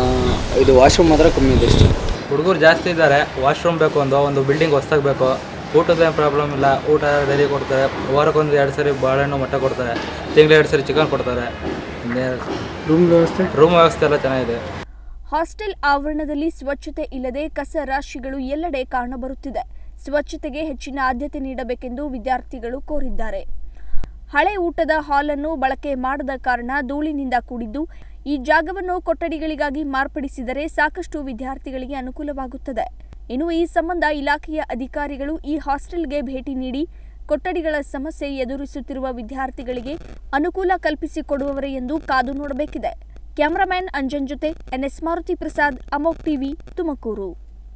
ಇದು ವಾಶ್ರೂಮ್ ಮಾತ್ರ ಕಮ್ಮಿ ಇದೆ ಅಷ್ಟೇ. ಹುಡುಗರು ಜಾಸ್ತಿ ಇದ್ದಾರೆ, ವಾಶ್ರೂಮ್ ಬೇಕು, ಒಂದು ಒಂದು ಬಿಲ್ಡಿಂಗ್ ಹೊಸ್ದಾಗಬೇಕು, ಊಟದ ಪ್ರಾಬ್ಲಮ್ ಇಲ್ಲ, ಊಟ ಡೈಲಿ ಕೊಡ್ತಾರೆ. ವಾರಕ್ಕೊಂದು ಎರಡು ಸರಿ ಬಾಳೆಹಣ್ಣು ಮೊಟ್ಟೆ ಕೊಡ್ತಾರೆ, ತಿಂಗಳು ಎರಡು ಸರಿ ಚಿಕನ್ ಕೊಡ್ತಾರೆ. ರೂಮ್ ವ್ಯವಸ್ಥೆ ರೂಮ್ ವ್ಯವಸ್ಥೆ ಎಲ್ಲ ಚೆನ್ನಾಗಿದೆ. ಹಾಸ್ಟೆಲ್ ಆವರಣದಲ್ಲಿ ಸ್ವಚ್ಛತೆ ಇಲ್ಲದೆ ಕಸ ರಾಶಿಗಳು ಎಲ್ಲೆಡೆ ಕಾಣಬರುತ್ತಿದೆ. ಸ್ವಚ್ಛತೆಗೆ ಹೆಚ್ಚಿನ ಆದ್ಯತೆ ನೀಡಬೇಕೆಂದು ವಿದ್ಯಾರ್ಥಿಗಳು ಕೋರಿದ್ದಾರೆ. ಹಳೆ ಊಟದ ಹಾಲನ್ನು ಬಳಕೆ ಮಾಡದ ಕಾರಣ ಧೂಳಿನಿಂದ ಕೂಡಿದ್ದು, ಈ ಜಾಗವನ್ನು ಕೊಠಡಿಗಳಿಗಾಗಿ ಮಾರ್ಪಡಿಸಿದರೆ ಸಾಕಷ್ಟು ವಿದ್ಯಾರ್ಥಿಗಳಿಗೆ ಅನುಕೂಲವಾಗುತ್ತದೆ. ಇನ್ನು ಈ ಸಂಬಂಧ ಇಲಾಖೆಯ ಅಧಿಕಾರಿಗಳು ಈ ಹಾಸ್ಟೆಲ್ಗೆ ಭೇಟಿ ನೀಡಿ ಕೊಠಡಿಗಳ ಸಮಸ್ಯೆ ಎದುರಿಸುತ್ತಿರುವ ವಿದ್ಯಾರ್ಥಿಗಳಿಗೆ ಅನುಕೂಲ ಕಲ್ಪಿಸಿಕೊಡುವವರೇ ಎಂದು ಕಾದು ನೋಡಬೇಕಿದೆ. ಕ್ಯಾಮರಾಮ್ಯಾನ್ ಅಂಜನ್ ಜೊತೆ ಎನ್ಎಸ್ ಮಾರುತಿ ಪ್ರಸಾದ್, ಅಮೋಕ್ ಟಿವಿ, ತುಮಕೂರು.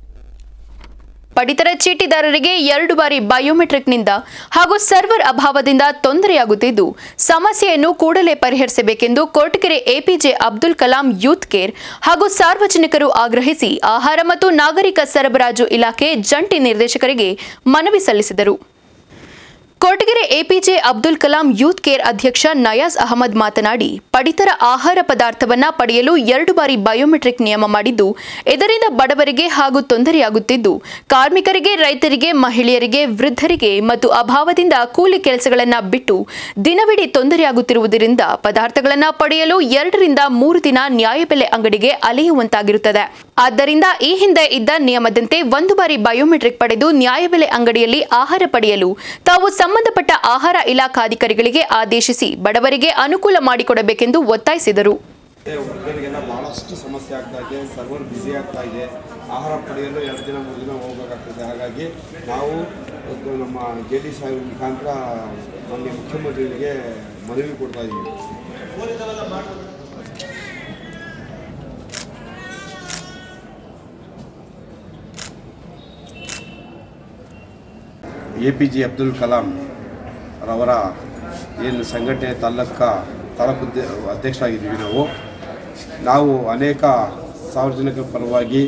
ಪಡಿತರ ಚೀಟಿದಾರರಿಗೆ ಎರಡು ಬಾರಿ ಬಯೋಮೆಟ್ರಿಕ್ನಿಂದ ಹಾಗೂ ಸರ್ವರ್ ಅಭಾವದಿಂದ ತೊಂದರೆಯಾಗುತ್ತಿದ್ದು, ಸಮಸ್ಯೆಯನ್ನು ಕೂಡಲೇ ಪರಿಹರಿಸಬೇಕೆಂದು Koratagere APJ Abdul Kalam youth care ಹಾಗೂ ಸಾರ್ವಜನಿಕರು ಆಗ್ರಹಿಸಿ ಆಹಾರ ಮತ್ತು ನಾಗರಿಕ ಸರಬರಾಜು ಇಲಾಖೆ ಜಂಟಿ ನಿರ್ದೇಶಕರಿಗೆ ಮನವಿ ಸಲ್ಲಿಸಿದರು. Koratagere APJ Abdul Kalam youth care ಅಧ್ಯಕ್ಷ ನಯಾಜ್ ಅಹಮದ್ ಮಾತನಾಡಿ, ಪಡಿತರ ಆಹಾರ ಪದಾರ್ಥವನ್ನ ಪಡೆಯಲು ಎರಡು ಬಾರಿ ಬಯೋಮೆಟ್ರಿಕ್ ನಿಯಮ ಮಾಡಿದ್ದು, ಇದರಿಂದ ಬಡವರಿಗೆ ಹಾಗೂ ತೊಂದರೆಯಾಗುತ್ತಿದ್ದು, ಕಾರ್ಮಿಕರಿಗೆ, ರೈತರಿಗೆ, ಮಹಿಳೆಯರಿಗೆ, ವೃದ್ಧರಿಗೆ ಮತ್ತು ಅಭಾವದಿಂದ ಕೂಲಿ ಕೆಲಸಗಳನ್ನು ಬಿಟ್ಟು ದಿನವಿಡೀ ತೊಂದರೆಯಾಗುತ್ತಿರುವುದರಿಂದ ಪದಾರ್ಥಗಳನ್ನು ಪಡೆಯಲು ಎರಡರಿಂದ ಮೂರು ದಿನ ನ್ಯಾಯಬೆಲೆ ಅಂಗಡಿಗೆ ಅಲೆಯುವಂತಾಗಿರುತ್ತದೆ. ಆದ್ದರಿಂದ ಈ ಹಿಂದೆ ಇದ್ದ ನಿಯಮದಂತೆ ಒಂದು ಬಾರಿ ಬಯೋಮೆಟ್ರಿಕ್ ಪಡೆದು ನ್ಯಾಯಬೆಲೆ ಅಂಗಡಿಯಲ್ಲಿ ಆಹಾರ ಪಡೆಯಲು ತಾವು ಸಂಬಂಧಪಟ್ಟ ಆಹಾರ ಇಲಾಖಾಧಿಕಾರಿಗಳಿಗೆ ಆದೇಶಿಸಿ ಬಡವರಿಗೆ ಅನುಕೂಲ ಮಾಡಿಕೊಡಬೇಕೆಂದು ಒತ್ತಾಯಿಸಿದರು. ಹುಡುಗರಿಗೆಲ್ಲ ಬಹಳಷ್ಟು ಸಮಸ್ಯೆ ಆಗ್ತಾ ಇದೆ, ಸರ್ವರ್ ಬ್ಯುಸಿ ಆಗ್ತಾ ಇದೆ, ಆಹಾರ ಪಡೆಯಲು ಎರಡು ದಿನ ಮೂರು ದಿನ ಹೋಗಬೇಕಾಗ್ತದೆ. ಹಾಗಾಗಿ ನಾವು ನಮ್ಮ ಜೆ ಡಿ ಸಾಹೇಬ್ ಮುಖಾಂತರ ಮಾನ್ಯ ಮುಖ್ಯಮಂತ್ರಿಗಳಿಗೆ ಮನವಿ ಕೊಡ್ತಾ ಇದ್ದೀವಿ. A P J Abdul Kalam ರವರ ಏನು ಸಂಘಟನೆ ತಾಲೂಕ ತಾಲೂಕು ಅಧ್ಯಕ್ಷರಾಗಿದ್ದೀವಿ. ನಾವು ನಾವು ಅನೇಕ ಸಾರ್ವಜನಿಕರ ಪರವಾಗಿ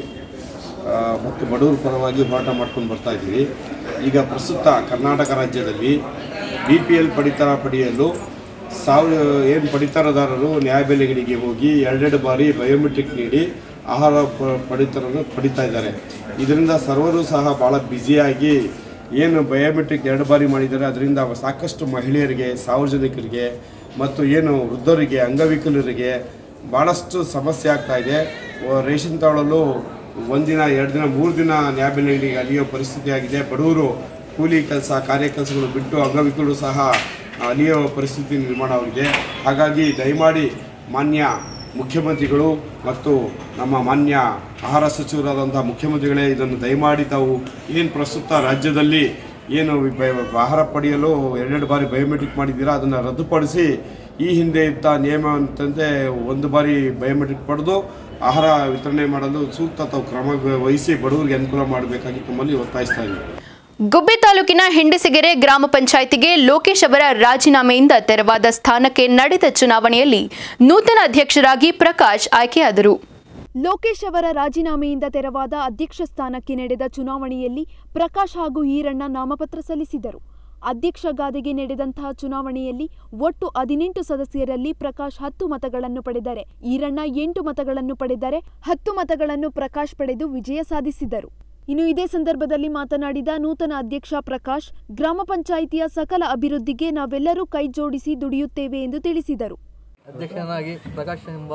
ಮತ್ತು ಬಡವರ ಪರವಾಗಿ ಹೋರಾಟ ಮಾಡ್ಕೊಂಡು ಬರ್ತಾ ಇದ್ದೀವಿ. ಈಗ ಪ್ರಸ್ತುತ ಕರ್ನಾಟಕ ರಾಜ್ಯದಲ್ಲಿ ಬಿ ಪಿ ಎಲ್ ಪಡಿತರ ಪಡೆಯಲು ಸಾವಿರ ಏನು ಪಡಿತರದಾರರು ನ್ಯಾಯಬೆಲೆಗಳಿಗೆ ಹೋಗಿ ಎರಡೆರಡು ಬಾರಿ ಬಯೋಮೆಟ್ರಿಕ್ ನೀಡಿ ಆಹಾರ ಪಡಿತರನ್ನು ಪಡಿತಾ ಇದ್ದಾರೆ. ಇದರಿಂದ ಸರ್ವರು ಸಹ ಭಾಳ ಬ್ಯುಸಿಯಾಗಿ ಏನು ಬಯೋಮೆಟ್ರಿಕ್ ಎರಡು ಬಾರಿ ಮಾಡಿದ್ದಾರೆ, ಅದರಿಂದ ಸಾಕಷ್ಟು ಮಹಿಳೆಯರಿಗೆ, ಸಾರ್ವಜನಿಕರಿಗೆ ಮತ್ತು ಏನು ವೃದ್ಧರಿಗೆ, ಅಂಗವಿಕಲರಿಗೆ ಭಾಳಷ್ಟು ಸಮಸ್ಯೆ ಆಗ್ತಾಯಿದೆ. ರೇಷನ್ ತಗೊಳ್ಳಲು ಒಂದಿನ ಎರಡು ದಿನ ಮೂರು ದಿನ ನ್ಯಾಯಬೆಲೆಗಳಿಗೆ ಅಲಿಯೋ ಪರಿಸ್ಥಿತಿ ಆಗಿದೆ. ಬಡವರು ಕೂಲಿ ಕೆಲಸ ಕಾರ್ಯ ಕೆಲಸಗಳು ಬಿಟ್ಟು ಅಂಗವಿಕಲರು ಸಹ ಅಲಿಯೋ ಪರಿಸ್ಥಿತಿ ನಿರ್ಮಾಣ ಆಗಿದೆ. ಹಾಗಾಗಿ ದಯಮಾಡಿ ಮಾನ್ಯ ಮುಖ್ಯಮಂತ್ರಿಗಳು ಮತ್ತು ನಮ್ಮ ಮಾನ್ಯ ಆಹಾರ ಸಚಿವರಾದಂಥ ಮುಖ್ಯಮಂತ್ರಿಗಳೇ ಇದನ್ನು ದಯಮಾಡಿ ತಾವು ಏನು ಪ್ರಸ್ತುತ ರಾಜ್ಯದಲ್ಲಿ ಏನು ಆಹಾರ ಪಡೆಯಲು ಎರಡೆರಡು ಬಾರಿ ಬಯೋಮೆಟ್ರಿಕ್ ಮಾಡಿದ್ದೀರಾ, ಅದನ್ನು ರದ್ದುಪಡಿಸಿ ಈ ಹಿಂದೆ ಇದ್ದ ನಿಯಮದಂತೆ ಒಂದು ಬಾರಿ ಬಯೋಮೆಟ್ರಿಕ್ ಪಡೆದು ಆಹಾರ ವಿತರಣೆ ಮಾಡಲು ಸೂಕ್ತ ತಾವು ಕ್ರಮ ವಹಿಸಿ ಬಡವರಿಗೆ ಅನುಕೂಲ ಮಾಡಬೇಕಾಗಿ ತಮ್ಮಲ್ಲಿ ಒತ್ತಾಯಿಸ್ತಾ ಇದ್ದೀವಿ. ಗುಬ್ಬಿ ತಾಲೂಕಿನ ಹಿಂಡಿಸಿಗೆರೆ ಗ್ರಾಮ ಪಂಚಾಯಿತಿಗೆ ಲೋಕೇಶ್ ಅವರ ರಾಜೀನಾಮೆಯಿಂದ ತೆರವಾದ ಸ್ಥಾನಕ್ಕೆ ನಡೆದ ಚುನಾವಣೆಯಲ್ಲಿ ನೂತನ ಅಧ್ಯಕ್ಷರಾಗಿ ಪ್ರಕಾಶ್ ಆಯ್ಕೆಯಾದರು. ಲೋಕೇಶ್ ಅವರ ರಾಜೀನಾಮೆಯಿಂದ ತೆರವಾದ ಅಧ್ಯಕ್ಷ ಸ್ಥಾನಕ್ಕೆ ನಡೆದ ಚುನಾವಣೆಯಲ್ಲಿ ಪ್ರಕಾಶ್ ಹಾಗೂ ಈರಣ್ಣ ನಾಮಪತ್ರ ಸಲ್ಲಿಸಿದರು. ಅಧ್ಯಕ್ಷ ಗಾದಿಗೆ ನಡೆದಂತಹ ಚುನಾವಣೆಯಲ್ಲಿ ಒಟ್ಟು ಹದಿನೆಂಟು ಸದಸ್ಯರಲ್ಲಿ ಪ್ರಕಾಶ್ ಹತ್ತು ಮತಗಳನ್ನು ಪಡೆದರೆ ಈರಣ್ಣ ಎಂಟು ಮತಗಳನ್ನು ಪಡೆದರೆ ಹತ್ತು ಮತಗಳನ್ನು ಪ್ರಕಾಶ್ ಪಡೆದು ವಿಜಯ ಸಾಧಿಸಿದರು. ಇನ್ನು ಇದೇ ಸಂದರ್ಭದಲ್ಲಿ ಮಾತನಾಡಿದ ನೂತನ ಅಧ್ಯಕ್ಷ ಪ್ರಕಾಶ್, ಗ್ರಾಮ ಪಂಚಾಯಿತಿಯ ಸಕಲ ಅಭಿವೃದ್ಧಿಗೆ ನಾವೆಲ್ಲರೂ ಕೈ ಜೋಡಿಸಿ ದುಡಿಯುತ್ತೇವೆ ಎಂದು ತಿಳಿಸಿದರು. ಅಧ್ಯಕ್ಷನಾಗಿ ಪ್ರಕಾಶ್ ಎಂಬ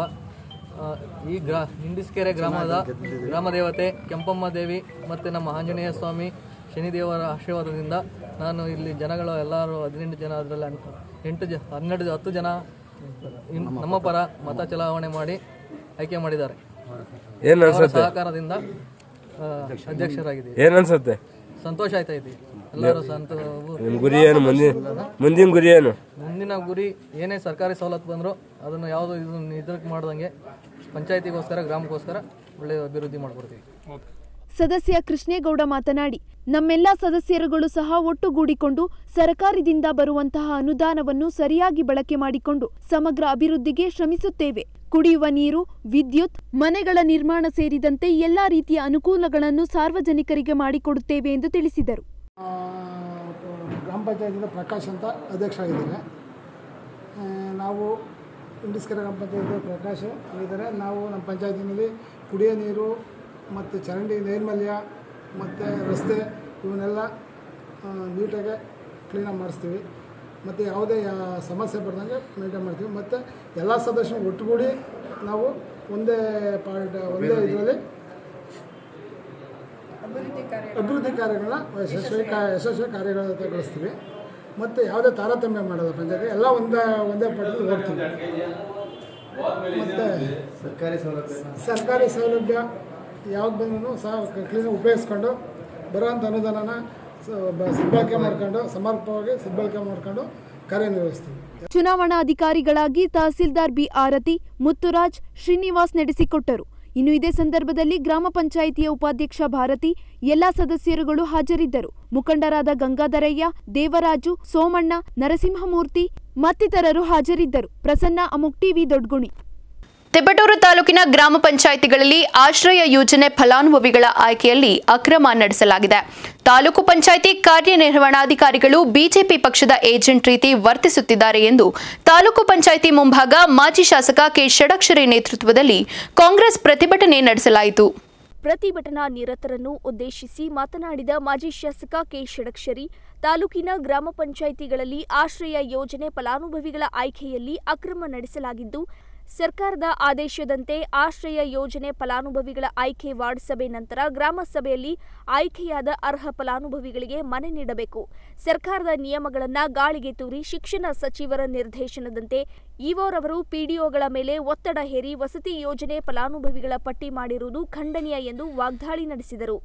ಈ ಗ್ರಾ ಹಿಂಡಿಸ್ಕೆರೆ ಗ್ರಾಮದ ಗ್ರಾಮ ದೇವತೆ ಕೆಂಪಮ್ಮ ದೇವಿ ಮತ್ತು ನಮ್ಮ ಆಂಜನೇಯ ಸ್ವಾಮಿ ಶನಿದೇವರ ಆಶೀರ್ವಾದದಿಂದ ನಾನು ಇಲ್ಲಿ ಜನಗಳು ಎಲ್ಲರೂ ಹದಿನೆಂಟು ಜನ ಅದರಲ್ಲಿ ಎಂಟು ಜ ಹನ್ನೆರಡು ಹತ್ತು ಜನ ನಮ್ಮ ಪರ ಮತ ಚಲಾವಣೆ ಮಾಡಿ ಆಯ್ಕೆ ಮಾಡಿದ್ದಾರೆ. ಏನು ಸಹಕಾರದಿಂದ ಅಧ್ಯಕ್ಷರಾಗಿದ್ದೀವಿ. ಏನು ಅನ್ಸುತ್ತೆ? ಸಂತೋಷ ಆಯ್ತಾ ಇದೆ. ಎಲ್ಲರೂ ಸಂತ ಗುರಿ ಏನು? ಮುಂದಿನ ಮುಂದಿನ ಗುರಿ ಏನು? ಮುಂದಿನ ಗುರಿ ಏನೇ ಸರ್ಕಾರಿ ಸವಲತ್ತು ಬಂದರೂ ಅದನ್ನು ಯಾವುದೋ ಇದನ್ನು ಇದಕ್ಕೆ ಮಾಡ್ದಂಗೆ ಪಂಚಾಯತಿಗೋಸ್ಕರ ಗ್ರಾಮಕ್ಕೋಸ್ಕರ ಒಳ್ಳೆಯ ಅಭಿವೃದ್ಧಿ ಮಾಡ್ಕೊಡ್ತೀವಿ. ಸದಸ್ಯ ಕೃಷ್ಣೇಗೌಡ ಮಾತನಾಡಿ, ನಮ್ಮೆಲ್ಲ ಸದಸ್ಯರುಗಳು ಸಹ ಒಟ್ಟುಗೂಡಿಕೊಂಡು ಸರ್ಕಾರದಿಂದ ಬರುವಂತಹ ಅನುದಾನವನ್ನು ಸರಿಯಾಗಿ ಬಳಕೆ ಮಾಡಿಕೊಂಡು ಸಮಗ್ರ ಅಭಿವೃದ್ಧಿಗೆ ಶ್ರಮಿಸುತ್ತೇವೆ. ಕುಡಿಯುವ ನೀರು, ವಿದ್ಯುತ್, ಮನೆಗಳ ನಿರ್ಮಾಣ ಸೇರಿದಂತೆ ಎಲ್ಲ ರೀತಿಯ ಅನುಕೂಲಗಳನ್ನು ಸಾರ್ವಜನಿಕರಿಗೆ ಮಾಡಿಕೊಡುತ್ತೇವೆ ಎಂದು ತಿಳಿಸಿದರು. ಗ್ರಾಮ ಪಂಚಾಯತಿಯಿಂದ ಪ್ರಕಾಶ್ ಅಂತ ಅಧ್ಯಕ್ಷ ಆಗಿದ್ದಾರೆ. ನಾವು ಹಿಂಡಿಸ್ಕೆರೆ ಗ್ರಾಮ ಪಂಚಾಯತಿ ಪ್ರಕಾಶ್ ಆಗಿದ್ದಾರೆ. ನಾವು ನಮ್ಮ ಪಂಚಾಯತಿನಲ್ಲಿ ಕುಡಿಯೋ ನೀರು ಮತ್ತು ಚರಂಡಿ ನೈರ್ಮಲ್ಯ ಮತ್ತು ರಸ್ತೆ ಇವನ್ನೆಲ್ಲ ನೀಟಾಗಿ ಕ್ಲೀನಾಗಿ ಮಾಡಿಸ್ತೀವಿ ಮತ್ತು ಯಾವುದೇ ಸಮಸ್ಯೆ ಬರ್ದಂಗೆ ಮೇಂಟೈನ್ ಮಾಡ್ತೀವಿ ಮತ್ತು ಎಲ್ಲ ಸದಸ್ಯರು ಒಟ್ಟುಗೂಡಿ ನಾವು ಒಂದೇ ಪಾರ್ಟ್ ಒಂದೇ ಇದರಲ್ಲಿ ಅಭಿವೃದ್ಧಿ ಕಾರ್ಯಗಳನ್ನ ಯಶಸ್ವಿ ಕಾ ಯಶಸ್ವಿ ಕಾರ್ಯಗಳಿಸ್ತೀವಿ ಮತ್ತು ಯಾವುದೇ ತಾರತಮ್ಯ ಮಾಡೋದು ಪಂಚಾಯತಿ ಎಲ್ಲ ಒಂದೇ ಒಂದೇ ಪಟ್ಟದಲ್ಲಿ ಹೋಗ್ತೀವಿ. ಮತ್ತು ಸರ್ಕಾರಿ ಸೌಲಭ್ಯ ಸರ್ಕಾರಿ ಸೌಲಭ್ಯ ಯಾವ್ದು ಬಂದ್ರೂ ಸಹ ಕ್ಲೀನಾಗಿ ಉಪಯೋಗಿಸ್ಕೊಂಡು ಬರೋವಂಥ ಅನುದಾನನ ಸದ್ಬಳಕೆ ಮಾಡ್ಕೊಂಡು ಸಮರ್ಪಕವಾಗಿ ಸದ್ಬಳಕೆ ಮಾಡ್ಕೊಂಡು ಕಾರ್ಯನಿರ್ವಹಿಸ್ತೀವಿ. ಚುನಾವಣಾ ಅಧಿಕಾರಿಗಳಾಗಿ ತಹಸೀಲ್ದಾರ್ ಬಿ ಆರತಿ, ಮುತ್ತುರಾಜ್, ಶ್ರೀನಿವಾಸ್ ನಡೆಸಿಕೊಟ್ಟರು. ಇನ್ನು ಇದೇ ಸಂದರ್ಭದಲ್ಲಿ ಗ್ರಾಮ ಪಂಚಾಯಿತಿಯ ಉಪಾಧ್ಯಕ್ಷ ಭಾರತಿ, ಎಲ್ಲಾ ಸದಸ್ಯರುಗಳು ಹಾಜರಿದ್ದರು. ಮುಖಂಡರಾದ ಗಂಗಾಧರಯ್ಯ, ದೇವರಾಜು, ಸೋಮಣ್ಣ, ನರಸಿಂಹಮೂರ್ತಿ ಮತ್ತಿತರರು ಹಾಜರಿದ್ದರು. ಪ್ರಸನ್ನ, ಅಮುಕ್ ಟಿವಿ, ದೊಡ್ಗುಣಿ. ತಿಪಟೂರು ತಾಲೂಕಿನ ಗ್ರಾಮ ಪಂಚಾಯಿತಿಗಳಲ್ಲಿ ಆಶ್ರಯ ಯೋಜನೆ ಫಲಾನುಭವಿಗಳ ಆಯ್ಕೆಯಲ್ಲಿ ಅಕ್ರಮ ನಡೆಸಲಾಗಿದೆ. ತಾಲೂಕು ಪಂಚಾಯಿತಿ ಕಾರ್ಯನಿರ್ವಹಣಾಧಿಕಾರಿಗಳು ಬಿಜೆಪಿ ಪಕ್ಷದ ಏಜೆಂಟ್ ರೀತಿ ವರ್ತಿಸುತ್ತಿದ್ದಾರೆ ಎಂದು ತಾಲೂಕು ಪಂಚಾಯಿತಿ ಮುಂಭಾಗ ಮಾಜಿ ಶಾಸಕ ಕೆ ಷಡಕ್ಷರಿ ನೇತೃತ್ವದಲ್ಲಿ ಕಾಂಗ್ರೆಸ್ ಪ್ರತಿಭಟನೆ ನಡೆಸಲಾಯಿತು. ಪ್ರತಿಭಟನಾ ನಿರತರನ್ನು ಉದ್ದೇಶಿಸಿ ಮಾತನಾಡಿದ ಮಾಜಿ ಶಾಸಕ ಕೆ ಷಡಕ್ಷರಿ, ತಾಲೂಕಿನ ಗ್ರಾಮ ಪಂಚಾಯಿತಿಗಳಲ್ಲಿ ಆಶ್ರಯ ಯೋಜನೆ ಫಲಾನುಭವಿಗಳ ಆಯ್ಕೆಯಲ್ಲಿ ಅಕ್ರಮ ನಡೆಸಲಾಗಿದ್ದು, ಸರ್ಕಾರದ ಆದೇಶದಂತೆ ಆಶ್ರಯ ಯೋಜನೆ ಫಲಾನುಭವಿಗಳ ಆಯ್ಕೆ ವಾರ್ಡ್ ಸಭೆ ನಂತರ ಗ್ರಾಮ ಸಭೆಯಲ್ಲಿ ಆಯ್ಕೆಯಾದ ಅರ್ಹ ಫಲಾನುಭವಿಗಳಿಗೆ ಮನೆ ನೀಡಬೇಕು. ಸರ್ಕಾರದ ನಿಯಮಗಳನ್ನು ಗಾಳಿಗೆ ತೂರಿ ಶಿಕ್ಷಣ ಸಚಿವರ ನಿರ್ದೇಶನದಂತೆ ಇಒರವರು ಪಿಡಿಒಗಳ ಮೇಲೆ ಒತ್ತಡ ಹೇರಿ ವಸತಿ ಯೋಜನೆ ಫಲಾನುಭವಿಗಳ ಪಟ್ಟಿ ಮಾಡಿರುವುದು ಖಂಡನೀಯ ಎಂದು ವಾಗ್ದಾಳಿ ನಡೆಸಿದರು.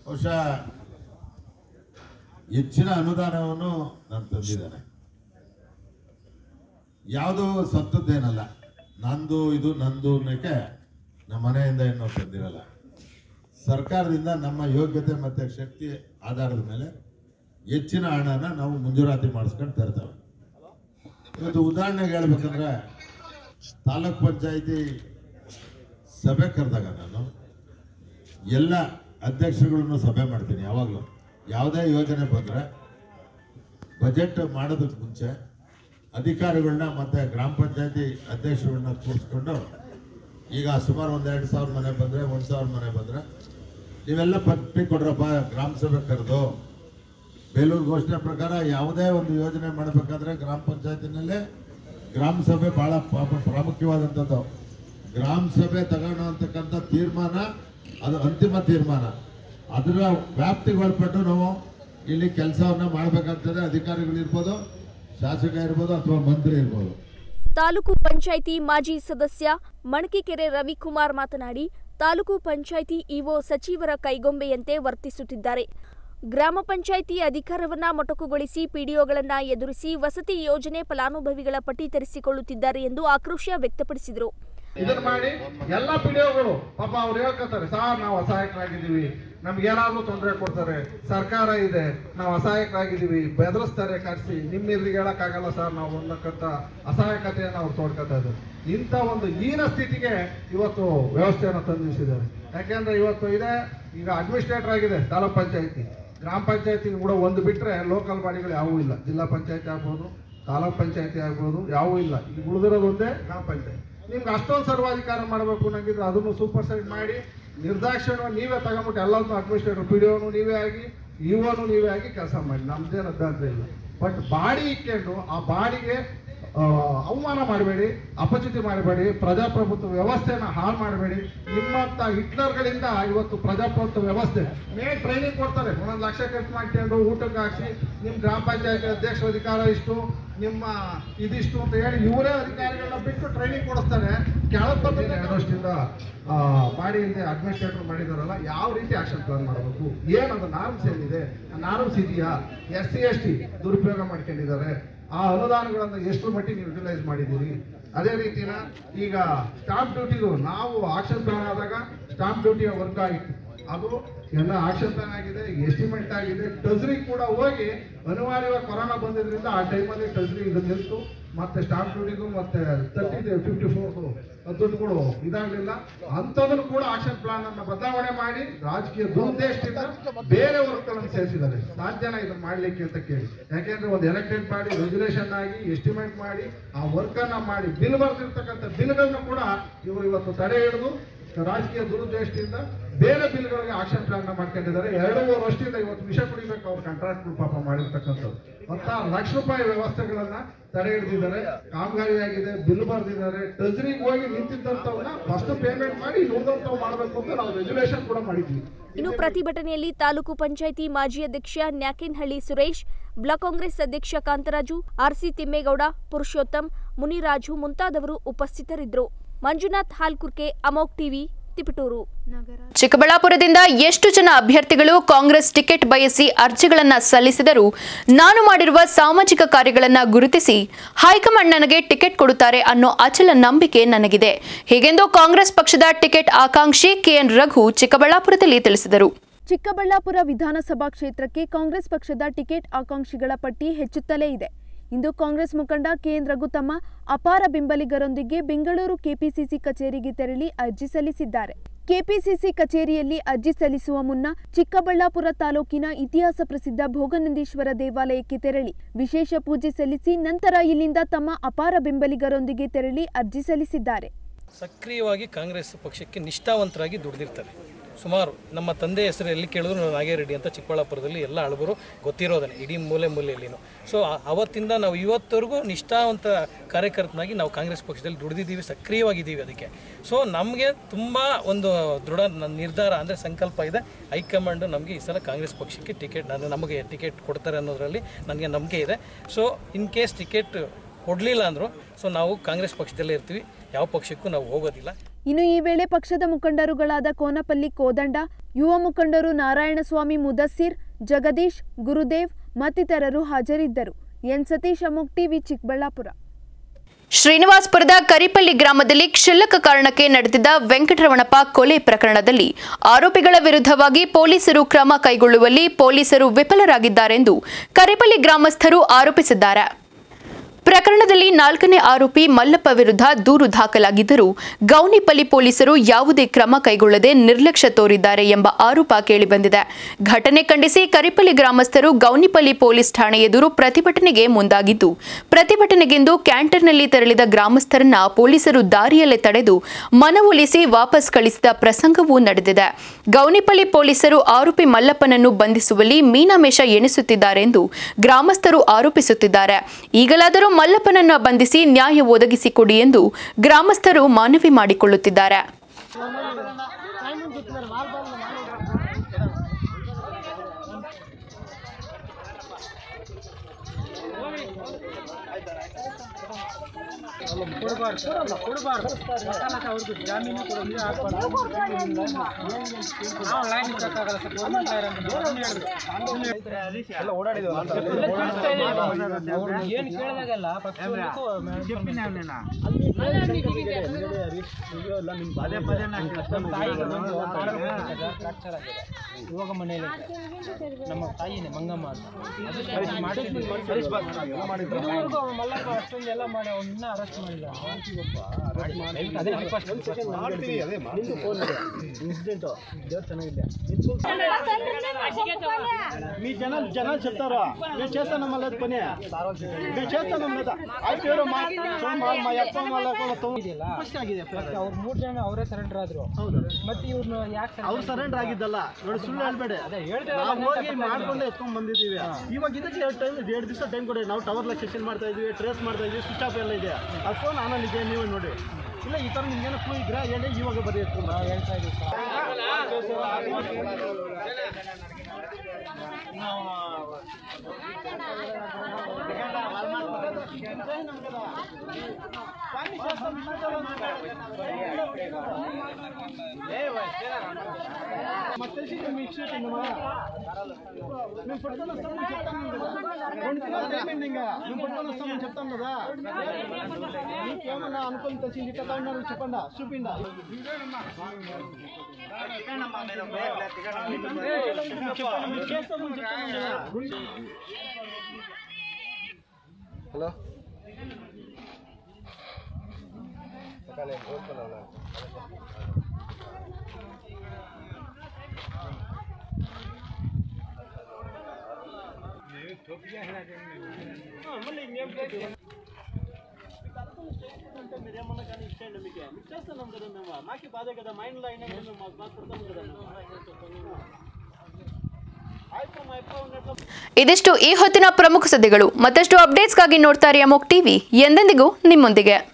ಹೆಚ್ಚಿನ ಅನುದಾನವನ್ನು ನಾನು ತಂದಿದ್ದೇನೆ. ಯಾವುದೋ ಸತ್ತದ್ದೇನಲ್ಲ, ನಂದು ಇದು ನಂದು ಅನ್ನೋಕ್ಕೆ ನಮ್ಮ ಮನೆಯಿಂದ ಏನೋ ತಂದಿರಲ್ಲ. ಸರ್ಕಾರದಿಂದ ನಮ್ಮ ಯೋಗ್ಯತೆ ಮತ್ತು ಶಕ್ತಿ ಆಧಾರದ ಮೇಲೆ ಹೆಚ್ಚಿನ ಹಣನ ನಾವು ಮಂಜೂರಾತಿ ಮಾಡಿಸ್ಕೊಂಡು ತರ್ತೇವೆ. ಇವತ್ತು ಉದಾಹರಣೆಗೆ ಹೇಳ್ಬೇಕಂದ್ರೆ, ತಾಲೂಕ್ ಪಂಚಾಯಿತಿ ಸಭೆ ಕರೆದಾಗ ನಾನು ಎಲ್ಲ ಅಧ್ಯಕ್ಷರುಗಳನ್ನು ಸಭೆ ಮಾಡ್ತೀನಿ. ಯಾವಾಗಲೂ ಯಾವುದೇ ಯೋಜನೆ ಬಂದರೆ ಬಜೆಟ್ ಮಾಡೋದಕ್ಕೆ ಮುಂಚೆ ಅಧಿಕಾರಿಗಳನ್ನ ಮತ್ತು ಗ್ರಾಮ ಪಂಚಾಯತಿ ಅಧ್ಯಕ್ಷರುಗಳನ್ನ ಕೂರಿಸ್ಕೊಂಡು, ಈಗ ಸುಮಾರು ಒಂದು ಎರಡು ಸಾವಿರ ಮನೆ ಬಂದರೆ ಒಂದು ಸಾವಿರ ಮನೆ ಬಂದರೆ ನೀವೆಲ್ಲ ಪಟ್ಟಿ ಕೊಡ್ರಪ್ಪ, ಗ್ರಾಮ ಸಭೆ ಕರೆದು ಬೇಲೂರು ಘೋಷಣೆ ಪ್ರಕಾರ ಯಾವುದೇ ಒಂದು ಯೋಜನೆ ಮಾಡಬೇಕಾದ್ರೆ ಗ್ರಾಮ ಪಂಚಾಯತಿನಲ್ಲೇ ಗ್ರಾಮ ಸಭೆ ಭಾಳ ಪ್ರಾಮುಖ್ಯವಾದಂಥದ್ದು. ಗ್ರಾಮ ಸಭೆ ತಗೊಳ್ಳೋ ಅಂತಕ್ಕಂಥ ತೀರ್ಮಾನ ಅದು ಅಂತಿಮ ತೀರ್ಮಾನ. ಅದರ ವ್ಯಾಪ್ತಿಗೆ ಒಳಪಟ್ಟು ನಾವು ಇಲ್ಲಿ ಕೆಲಸವನ್ನು ಮಾಡಬೇಕಾಗ್ತದೆ. ಅಧಿಕಾರಿಗಳಿರ್ಬೋದು, ಶಾಸಕ ಇರ್ಬೋದು ಅಥವಾ ಮಂತ್ರಿ ಇರ್ಬೋದು. ತಾಲೂಕು ಪಂಚಾಯಿತಿ ಮಾಜಿ ಸದಸ್ಯ ಮಣಕಿಕೆರೆ ರವಿಕುಮಾರ್ ಮಾತನಾಡಿ, ತಾಲೂಕು ಪಂಚಾಯಿತಿ ಇಒ ಸಚಿವರ ಕೈಗೊಂಬೆಯಂತೆ ವರ್ತಿಸುತ್ತಿದ್ದಾರೆ. ಗ್ರಾಮ ಪಂಚಾಯಿತಿ ಅಧಿಕಾರವನ್ನ ಮೊಟಕುಗೊಳಿಸಿ ಪಿಡಿಒಗಳನ್ನ ಎದುರಿಸಿ ವಸತಿ ಯೋಜನೆ ಫಲಾನುಭವಿಗಳ ಪಟ್ಟಿ ತರಿಸಿಕೊಳ್ಳುತ್ತಿದ್ದಾರೆ ಎಂದು ಆಕ್ರೋಶ ವ್ಯಕ್ತಪಡಿಸಿದರು. ಇದನ್ನ ಮಾಡಿ ಎಲ್ಲ ಪಿಡಿಒಗಳು ಪಾಪ ಅವ್ರು ಹೇಳ್ಕೊತಾರೆ, ಸಾರ್ ನಾವು ಅಸಹಾಯಕರಾಗಿದ್ದೀವಿ, ನಮ್ಗೆ ಏನಾದ್ರೂ ತೊಂದರೆ ಕೊಡ್ತಾರೆ, ಸರ್ಕಾರ ಇದೆ, ನಾವು ಅಸಹಾಯಕರಾಗಿದ್ದೀವಿ, ಬೆದರಿಸ್ತಾರೆ, ಕರೆಸಿ ನಿಮ್ಮ ಎದುರಿಗೆ ಹೇಳಕ್ಕಾಗಲ್ಲ ಸರ್ ನಾವು ಅನ್ನಕ್ಕಂತ ಅಸಹಾಯಕತೆಯನ್ನು ಅವ್ರು ತೋಡ್ಕೊತಾ ಇದ್ದಾರೆ. ಇಂಥ ಒಂದು ಹೀನ ಸ್ಥಿತಿಗೆ ಇವತ್ತು ವ್ಯವಸ್ಥೆಯನ್ನು ತಂದಿಸಿದ್ದಾರೆ. ಯಾಕೆಂದ್ರೆ ಇವತ್ತು ಇದೆ, ಈಗ ಅಡ್ಮಿನಿಸ್ಟ್ರೇಟರ್ ಆಗಿದೆ ತಾಲೂಕ್ ಪಂಚಾಯತಿ, ಗ್ರಾಮ ಪಂಚಾಯತಿ ಕೂಡ ಒಂದು ಬಿಟ್ಟರೆ ಲೋಕಲ್ ಬಾಡಿಗಳು ಯಾವೂ ಇಲ್ಲ. ಜಿಲ್ಲಾ ಪಂಚಾಯತಿ ಆಗ್ಬೋದು, ತಾಲೂಕ್ ಪಂಚಾಯತಿ ಆಗ್ಬೋದು, ಯಾವೂ ಇಲ್ಲ. ಈಗ ಉಳಿದಿರೋದು ಒಂದೇ ಗ್ರಾಮ ಪಂಚಾಯತಿ. ನಿಮ್ಗೆ ಅಷ್ಟೊಂದು ಸರ್ವಾಧಿಕಾರ ಮಾಡಬೇಕು ಅನ್ನಂಗಿದ್ರೆ ಅದನ್ನು ಸೂಪರ್ ಸೈಡ್ ಮಾಡಿ ನಿರ್ದಾಕ್ಷಿಣ್ಯವಾಗಿ ನೀವೇ ತಗೊಂಬಿಟ್ಟು ಎಲ್ಲದನ್ನೂ ಅಡ್ಮಿನಿಸ್ಟ್ರೇಟರ್ ಪಿ ಡಿ ಒನು ನೀವೇ ಆಗಿ, ಇಒನು ನೀವೇ ಆಗಿ ಕೆಲಸ ಮಾಡಿ, ನಮ್ದೇನು ಅಭ್ಯಂತರ ಇಲ್ಲ. ಬಟ್ ಬಾಡಿ ಇಟ್ಕೊಂಡು ಆ ಬಾಡಿಗೆ ಅವಮಾನ ಮಾಡಬೇಡಿ, ಅಪಚ್ಯುತಿ ಮಾಡಬೇಡಿ, ಪ್ರಜಾಪ್ರಭುತ್ವ ವ್ಯವಸ್ಥೆನ ಹಾಳು ಮಾಡಬೇಡಿ. ನಿಮ್ಮಂಥ ಹಿಟ್ಲರ್ಗಳಿಂದ ಇವತ್ತು ಪ್ರಜಾಪ್ರಭುತ್ವ ವ್ಯವಸ್ಥೆ ಮೇನ್ ಟ್ರೈನಿಂಗ್ ಕೊಡ್ತಾರೆ. ಒಂದೊಂದು ಲಕ್ಷ ಖರ್ಚು ಮಾಡ್ಕೊಂಡು ಊಟಕ್ಕೆ ಹಾಕ್ಸಿ ನಿಮ್ಮ ಗ್ರಾಮ ಪಂಚಾಯತಿ ಅಧ್ಯಕ್ಷ ಅಧಿಕಾರ ಇಷ್ಟು, ನಿಮ್ಮ ಇದಿಷ್ಟು ಅಂತ ಹೇಳಿ ಇವರೇ ಅಧಿಕಾರಿಗಳನ್ನ ಬಿಟ್ಟು ಟ್ರೈನಿಂಗ್ ಕೊಡಿಸ್ತಾರೆ. ಕೆಳಪದ ಎರಡು ವರ್ಷದಿಂದ ಮಾಡಿ ಇಲ್ಲಿ ಅಡ್ಮಿನಿಸ್ಟ್ರೇಟರ್ ಮಾಡಿದಾರಲ್ಲ, ಯಾವ ರೀತಿ ಆಕ್ಷನ್ ಪ್ಲಾನ್ ಮಾಡಬೇಕು, ಏನದು ನಾರ್ಮ್ಸ್ ಏನಿದೆ, ನಾರ್ಮ್ಸ್ ಇದೆಯಾ, ಎಸ್ ಸಿ ಎಸ್ ಟಿ ದುರುಪಯೋಗ ಮಾಡ್ಕೊಂಡಿದ್ದಾರೆ, ಆ ಅನುದಾನಗಳನ್ನು ಎಷ್ಟು ಮಟ್ಟಿಗೆ ನೀವು ಯುಟಿಲೈಸ್ ಮಾಡಿದ್ದೀರಿ. ಅದೇ ರೀತಿನ ಈಗ ಸ್ಟಾಂಪ್ ಡ್ಯೂಟಿದು ನಾವು ಆಕ್ಷನ್ ಪ್ಲಾನ್ ಆದಾಗ ಸ್ಟಾಂಪ್ ಡ್ಯೂಟಿಯ ವರ್ಕ್ ಆಗಿತ್ತು, ಅದು ಎಲ್ಲ ಆಕ್ಷನ್ ಪ್ಲಾನ್ ಆಗಿದೆ, ಎಸ್ಟಿಮೇಟ್ ಆಗಿದೆ. ಟ್ರೆಜರಿ ಕೂಡ ಹೋಗಿ ಅನಿವಾರ್ಯವಾಗಿ ಕೊರೋನಾ ಬಂದಿದ್ದರಿಂದ ಆ ಟೈಮಲ್ಲಿ ಟ್ರೆಜರಿ ಇದು ನಿಲ್ತು, ಮತ್ತೆ ಸ್ಟಾಂಪ್ ಡ್ಯೂಟಿಗೂ ಮತ್ತೆ ತರ್ಟಿ ಫಿಫ್ಟಿ ಫೋರ್ದು ದುಡ್ಡುಗಳು ಇದಾಗಲಿಲ್ಲ. ಅಂಥದನ್ನು ಕೂಡ ಆಕ್ಷನ್ ಪ್ಲಾನ್ ಅನ್ನು ಬದಲಾವಣೆ ಮಾಡಿ ರಾಜಕೀಯ ದುರುದ್ದೇಶದಿಂದ ಬೇರೆ ವರ್ಕ್ಗಳನ್ನು ಸೇರಿಸಿದ್ದಾರೆ. ಸಾಧ್ಯನಾ ಇದನ್ನು ಮಾಡಲಿಕ್ಕೆ ಅಂತ ಕೇಳಿ. ಯಾಕೆಂದ್ರೆ ಒಂದು ಎಲೆಕ್ಟೆಡ್ ಮಾಡಿ ರೆಗ್ಯುಲೇಷನ್ ಆಗಿ ಎಸ್ಟಿಮೇಟ್ ಮಾಡಿ ಆ ವರ್ಕನ್ನು ಮಾಡಿ ಬಿಲ್ ಬರ್ತಿರ್ತಕ್ಕಂಥ ಬಿಲ್ಗಳನ್ನ ಕೂಡ ಇವರು ಇವತ್ತು ತಡೆ ಹಿಡಿದು ರಾಜಕೀಯ ದುರುದ್ದೇಶದಿಂದ ಬೇರೆ ಬಿಲ್ಗಳಿಗೆ ಆಕ್ಷನ್ ಪ್ಲಾನ್ ಮಾಡ್ಕೊಂಡಿದ್ದಾರೆ. ಎರಡೂವರೆ ವರ್ಷದಿಂದ ಇವತ್ತು ವಿಷ ಕುಡಿಬೇಕು ಅವ್ರ ಕಾಂಟ್ರಾಕ್ಟ್ಗಳು ಪಾಪ ಮಾಡಿರ್ತಕ್ಕಂಥದ್ದು. ಹತ್ತಾರು ಲಕ್ಷ ರೂಪಾಯಿ ವ್ಯವಸ್ಥೆಗಳನ್ನ ತಡೆ ಹಿಡಿದಿದ್ದಾರೆ. ಕಾಮಗಾರಿ ಆಗಿದೆ, ಬಿಲ್ ಬರೆದಿದ್ದಾರೆ. ಟ್ರೆಜರಿಗೆ ಹೋಗಿ ನಿಂತಿದ್ದಂಥವನ್ನ ಫಸ್ಟ್ ಪೇಮೆಂಟ್ ಮಾಡಿ ಉಳಿದಂಥವು ಮಾಡಬೇಕು ಅಂತ ನಾವು ರೆಗ್ಯುಲೇಷನ್ ಕೂಡ ಮಾಡಿದ್ವಿ. ಇನ್ನು ಪ್ರತಿಭಟನೆಯಲ್ಲಿ ತಾಲೂಕು ಪಂಚಾಯಿತಿ ಮಾಜಿ ಅಧ್ಯಕ್ಷ ನ್ಯಾಕಿನಹಳ್ಳಿ ಸುರೇಶ್, ಬ್ಲಾಕ್ ಕಾಂಗ್ರೆಸ್ ಅಧ್ಯಕ್ಷ ಕಾಂತರಾಜು, ಆರ್ಸಿ ತಿಮ್ಮೇಗೌಡ, ಪುರುಷೋತ್ತಮ್, ಮುನಿರಾಜು ಮುಂತಾದವರು ಉಪಸ್ಥಿತರಿದ್ದರು. ಮಂಜುನಾಥ್ ಹಾಲ್ಕುರ್ಕೆ, ಅಮೋಕ್ ಟಿವಿ, ತಿಪಟೂರು. ಚಿಕ್ಕಬಳ್ಳಾಪುರದಿಂದ ಎಷ್ಟು ಜನ ಅಭ್ಯರ್ಥಿಗಳು ಕಾಂಗ್ರೆಸ್ ಟಿಕೆಟ್ ಬಯಸಿ ಅರ್ಜಿಗಳನ್ನು ಸಲ್ಲಿಸಿದರೂ ನಾನು ಮಾಡಿರುವ ಸಾಮಾಜಿಕ ಕಾರ್ಯಗಳನ್ನು ಗುರುತಿಸಿ ಹೈಕಮಾಂಡ್ ನನಗೆ ಟಿಕೆಟ್ ಕೊಡುತ್ತಾರೆ ಅನ್ನೋ ಅಚಲ ನಂಬಿಕೆ ನನಗಿದೆ. ಹೀಗೆಂದು ಕಾಂಗ್ರೆಸ್ ಪಕ್ಷದ ಟಿಕೆಟ್ ಆಕಾಂಕ್ಷಿ ಕೆಎನ್ ರಘು ಚಿಕ್ಕಬಳ್ಳಾಪುರದಲ್ಲಿ ತಿಳಿಸಿದರು. ಚಿಕ್ಕಬಳ್ಳಾಪುರ ವಿಧಾನಸಭಾ ಕ್ಷೇತ್ರಕ್ಕೆ ಕಾಂಗ್ರೆಸ್ ಪಕ್ಷದ ಟಿಕೆಟ್ ಆಕಾಂಕ್ಷಿಗಳ ಪಟ್ಟಿ ಹೆಚ್ಚುತ್ತಲೇ ಇದೆ. ಇಂದು ಕಾಂಗ್ರೆಸ್ ಮುಖಂಡ ಕೆಎನ್ ರಘು ತಮ್ಮ ಅಪಾರ ಬೆಂಬಲಿಗರೊಂದಿಗೆ ಬೆಂಗಳೂರು ಕೆಪಿಸಿಸಿ ಕಚೇರಿಗೆ ತೆರಳಿ ಅರ್ಜಿ ಸಲ್ಲಿಸಿದ್ದಾರೆ. ಕೆಪಿಸಿಸಿ ಕಚೇರಿಯಲ್ಲಿ ಅರ್ಜಿ ಸಲ್ಲಿಸುವ ಮುನ್ನ ಚಿಕ್ಕಬಳ್ಳಾಪುರ ತಾಲೂಕಿನ ಇತಿಹಾಸ ಪ್ರಸಿದ್ಧ ಭೋಗನಂದೀಶ್ವರ ದೇವಾಲಯಕ್ಕೆ ತೆರಳಿ ವಿಶೇಷ ಪೂಜೆ ಸಲ್ಲಿಸಿ ನಂತರ ಇಲ್ಲಿಂದ ತಮ್ಮ ಅಪಾರ ಬೆಂಬಲಿಗರೊಂದಿಗೆ ತೆರಳಿ ಅರ್ಜಿ ಸಲ್ಲಿಸಿದ್ದಾರೆ. ಸಕ್ರಿಯವಾಗಿ ಕಾಂಗ್ರೆಸ್ ಪಕ್ಷಕ್ಕೆ ನಿಷ್ಠಾವಂತರಾಗಿ ದುಡಿದಿರ್ತಾರೆ. ಸುಮಾರು ನಮ್ಮ ತಂದೆ ಹೆಸರು ಎಲ್ಲಿ ಕೇಳಿದ್ರು ನಾಗೇರೆಡ್ಡಿ ಅಂತ ಚಿಕ್ಕಬಳ್ಳಾಪುರದಲ್ಲಿ ಎಲ್ಲ ಅಳಬರು ಗೊತ್ತಿರೋದನ್ನೇ, ಇಡೀ ಮೂಲೆ ಮೂಲೆಯಲ್ಲಿನೂ. ಸೊ ಅವತ್ತಿಂದ ನಾವು ಇವತ್ತವರೆಗೂ ನಿಷ್ಠಾವಂತ ಕಾರ್ಯಕರ್ತನಾಗಿ ನಾವು ಕಾಂಗ್ರೆಸ್ ಪಕ್ಷದಲ್ಲಿ ದುಡಿದಿದ್ದೀವಿ, ಸಕ್ರಿಯವಾಗಿದ್ದೀವಿ. ಅದಕ್ಕೆ ಸೊ ನಮಗೆ ತುಂಬ ಒಂದು ದೃಢ ನಿರ್ಧಾರ ಅಂದರೆ ಸಂಕಲ್ಪ ಇದೆ. ಹೈಕಮಾಂಡು ನಮಗೆ ಈ ಸಲ ಕಾಂಗ್ರೆಸ್ ಪಕ್ಷಕ್ಕೆ ಟಿಕೆಟ್ ನಾನು ನಮಗೆ ಟಿಕೆಟ್ ಕೊಡ್ತಾರೆ ಅನ್ನೋದರಲ್ಲಿ ನನಗೆ ನಂಬಿಕೆ ಇದೆ. ಸೊ ಇನ್ ಕೇಸ್ ಟಿಕೆಟ್ ಕೊಡಲಿಲ್ಲ ಅಂದರು ಸೊ ನಾವು ಕಾಂಗ್ರೆಸ್ ಪಕ್ಷದಲ್ಲೇ ಇರ್ತೀವಿ, ಯಾವ ಪಕ್ಷಕ್ಕೂ ನಾವು ಹೋಗೋದಿಲ್ಲ. ಇನ್ನು ಈ ವೇಳೆ ಪಕ್ಷದ ಮುಖಂಡರುಗಳಾದ ಕೋನಪಲ್ಲಿ ಕೋದಂಡ, ಯುವ ಮುಖಂಡರು ನಾರಾಯಣಸ್ವಾಮಿ ಮುದಸ್ಸಿರ್, ಜಗದೀಶ್, ಗುರುದೇವ್ ಮತ್ತಿತರರು ಹಾಜರಿದ್ದರು. ಎನ್ ಸತೀಶ್, ಅಮೋಕ್ ಟಿವಿ, ಚಿಕ್ಕಬಳ್ಳಾಪುರ. ಶ್ರೀನಿವಾಸಪುರದ ಕರಿಪಲ್ಲಿ ಗ್ರಾಮದಲ್ಲಿ ಕ್ಷುಲ್ಲಕ ಕಾರಣಕ್ಕೆ ನಡೆದಿದ್ದ ವೆಂಕಟರಮಣಪ್ಪ ಕೊಲೆ ಪ್ರಕರಣದಲ್ಲಿ ಆರೋಪಿಗಳ ವಿರುದ್ಧವಾಗಿ ಪೊಲೀಸರು ಕ್ರಮ ಕೈಗೊಳ್ಳುವಲ್ಲಿ ಪೊಲೀಸರು ವಿಫಲರಾಗಿದ್ದಾರೆಂದು ಕರಿಪಲ್ಲಿ ಗ್ರಾಮಸ್ಥರು ಆರೋಪಿಸಿದ್ದಾರೆ. ಪ್ರಕರಣದಲ್ಲಿ ನಾಲ್ಕನೇ ಆರೋಪಿ ಮಲ್ಲಪ್ಪ ವಿರುದ್ಧ ದೂರು ದಾಖಲಾಗಿದ್ದರೂ ಗೌನಿಪಲ್ಲಿ ಪೊಲೀಸರು ಯಾವುದೇ ಕ್ರಮ ಕೈಗೊಳ್ಳದೆ ನಿರ್ಲಕ್ಷ್ಯ ತೋರಿದ್ದಾರೆ ಎಂಬ ಆರೋಪ ಕೇಳಿಬಂದಿದೆ. ಘಟನೆ ಖಂಡಿಸಿ ಕರಿಪಲ್ಲಿ ಗ್ರಾಮಸ್ಥರು ಗೌನಿಪಲ್ಲಿ ಪೊಲೀಸ್ ಠಾಣೆ ಎದುರು ಪ್ರತಿಭಟನೆಗೆ ಮುಂದಾಗಿದ್ದು, ಪ್ರತಿಭಟನೆಗೆಂದು ಕ್ಯಾಂಟರ್ನಲ್ಲಿ ತೆರಳಿದ ಗ್ರಾಮಸ್ಥರನ್ನ ಪೊಲೀಸರು ದಾರಿಯಲ್ಲೇ ತಡೆದು ಮನವೊಲಿಸಿ ವಾಪಸ್ ಕಳಿಸಿದ ಪ್ರಸಂಗವೂ ನಡೆದಿದೆ. ಗೌನಿಪಲ್ಲಿ ಪೊಲೀಸರು ಆರೋಪಿ ಮಲ್ಲಪ್ಪನನ್ನು ಬಂಧಿಸುವಲ್ಲಿ ಮೀನಾಮೇಷ ಎಣಿಸುತ್ತಿದ್ದಾರೆಂದು ಗ್ರಾಮಸ್ಥರು ಆರೋಪಿಸುತ್ತಿದ್ದಾರೆ. ಈಗಲಾದರೂ ಮಲ್ಲಪ್ಪನನ್ನು ಬಂಧಿಸಿ ನ್ಯಾಯ ಒದಗಿಸಿಕೊಡಿ ಎಂದು ಗ್ರಾಮಸ್ಥರು ಮನವಿ ಮಾಡಿಕೊಳ್ಳುತ್ತಿದ್ದಾರೆ. ಇವಾಗ ಮನೆಯಲ್ಲಿ ನಮ್ಮ ತಾಯಿನೇ ಮಂಗಮ್ಮ ಅಂತ ಮಲ್ಲಪ್ಪ ಅಷ್ಟೊಂದೆಲ್ಲ ಮಾಡಿ ಅವನ್ನ ಅರೆಸ್ಟ್ ಮಾಡಿಲ್ಲ. మీ జనాలు జనాలు చెప్తారు మేము చేస్తాను మళ్ళీ పని మేము చేస్తాను అయితే మా ಅಪ್ಪ ಆಗಿದೆ. ಅವ್ರು ಮೂರು ಜನ ಅವರೇ ಸರೆಂಡರ್ ಆದ್ರು. ಮತ್ತೆ ಇವ್ರನ್ನ ಯಾಕೆ ಅವ್ರು ಸರೆಂಡರ್ ಆಗಿದ್ದಲ್ಲ ನೋಡಿ, ಸುಳ್ಳು ಹೇಳ್ಬೇಡಿ. ನಾವು ಹೋಗಿ ಮಾಡ್ಕೊಂಡು ಎತ್ಕೊಂಡ್ ಬಂದಿದ್ದೀವಿ. ಇವಾಗ ಇದಕ್ಕೆ ಎರಡು ಟೈಮ್ ಎರಡು ದಿವಸ ಟೈಮ್ ಕೊಡಿ. ನಾವು ಟವರ್ ಲೊಕೇಶನ್ ಮಾಡ್ತಾ ಇದೀವಿ, ಟ್ರೇಸ್ ಮಾಡ್ತಾ ಇದೀವಿ, ಸ್ವಿಚ್ ಆಫ್ ಎಲ್ಲ ಇದೆ. ಆ ಫೋನ್ ಆನಲ್ಲಿ ಇದೆ, ನೀವೇ ನೋಡಿ. ಇಲ್ಲ ಈ ಥರ ನಿಮ್ಗೇನೋ ಕ್ಲೂ ಇದ್ರೆ ಹೇಳಿ, ಇವಾಗ ಬರೀ ಎತ್ಕೊಂಡು ನಾವು ಹೇಳ್ತಾ ಇದೀವಿ. ಮತ್ತೆ మేము పట్టుకొని వస్తాం చెప్తాను కదా, రెండు దినాలు పేమెంట్ ఇంకా మేము పట్టుకొని వస్తామని చెప్తాం కదా. మీకేమన్నా అనుకుని తెచ్చింది ఇట్లా ఉన్నారు చెప్పండి, చూపిండా. హలో మళ్ళీ అంటే మీరు ఏమన్నా కానీ ఇచ్చేయండి మీకు మీకు చేస్తున్నాం కదా మేము మాకు బాధే కదా మైండ్లో అయినా మేము మాకు బాధ పడతాం కదా ಆಯ್ತು ಮಾ ಅಪ್ಪ ఉన్నట్లు ಇದಿಷ್ಟು ಈ ಹೊತ್ತಿನ ಪ್ರಮುಖ ಸುದ್ದಿಗಳು. ಮತ್ತಷ್ಟು ಅಪ್ಡೇಟ್ಸ್ಗಾಗಿ ನೋಡ್ತಾರೆ ಅಮೋಕ್ ಟಿವಿ, ಎಂದೆಂದಿಗೂ ನಿಮ್ಮೊಂದಿಗೆ.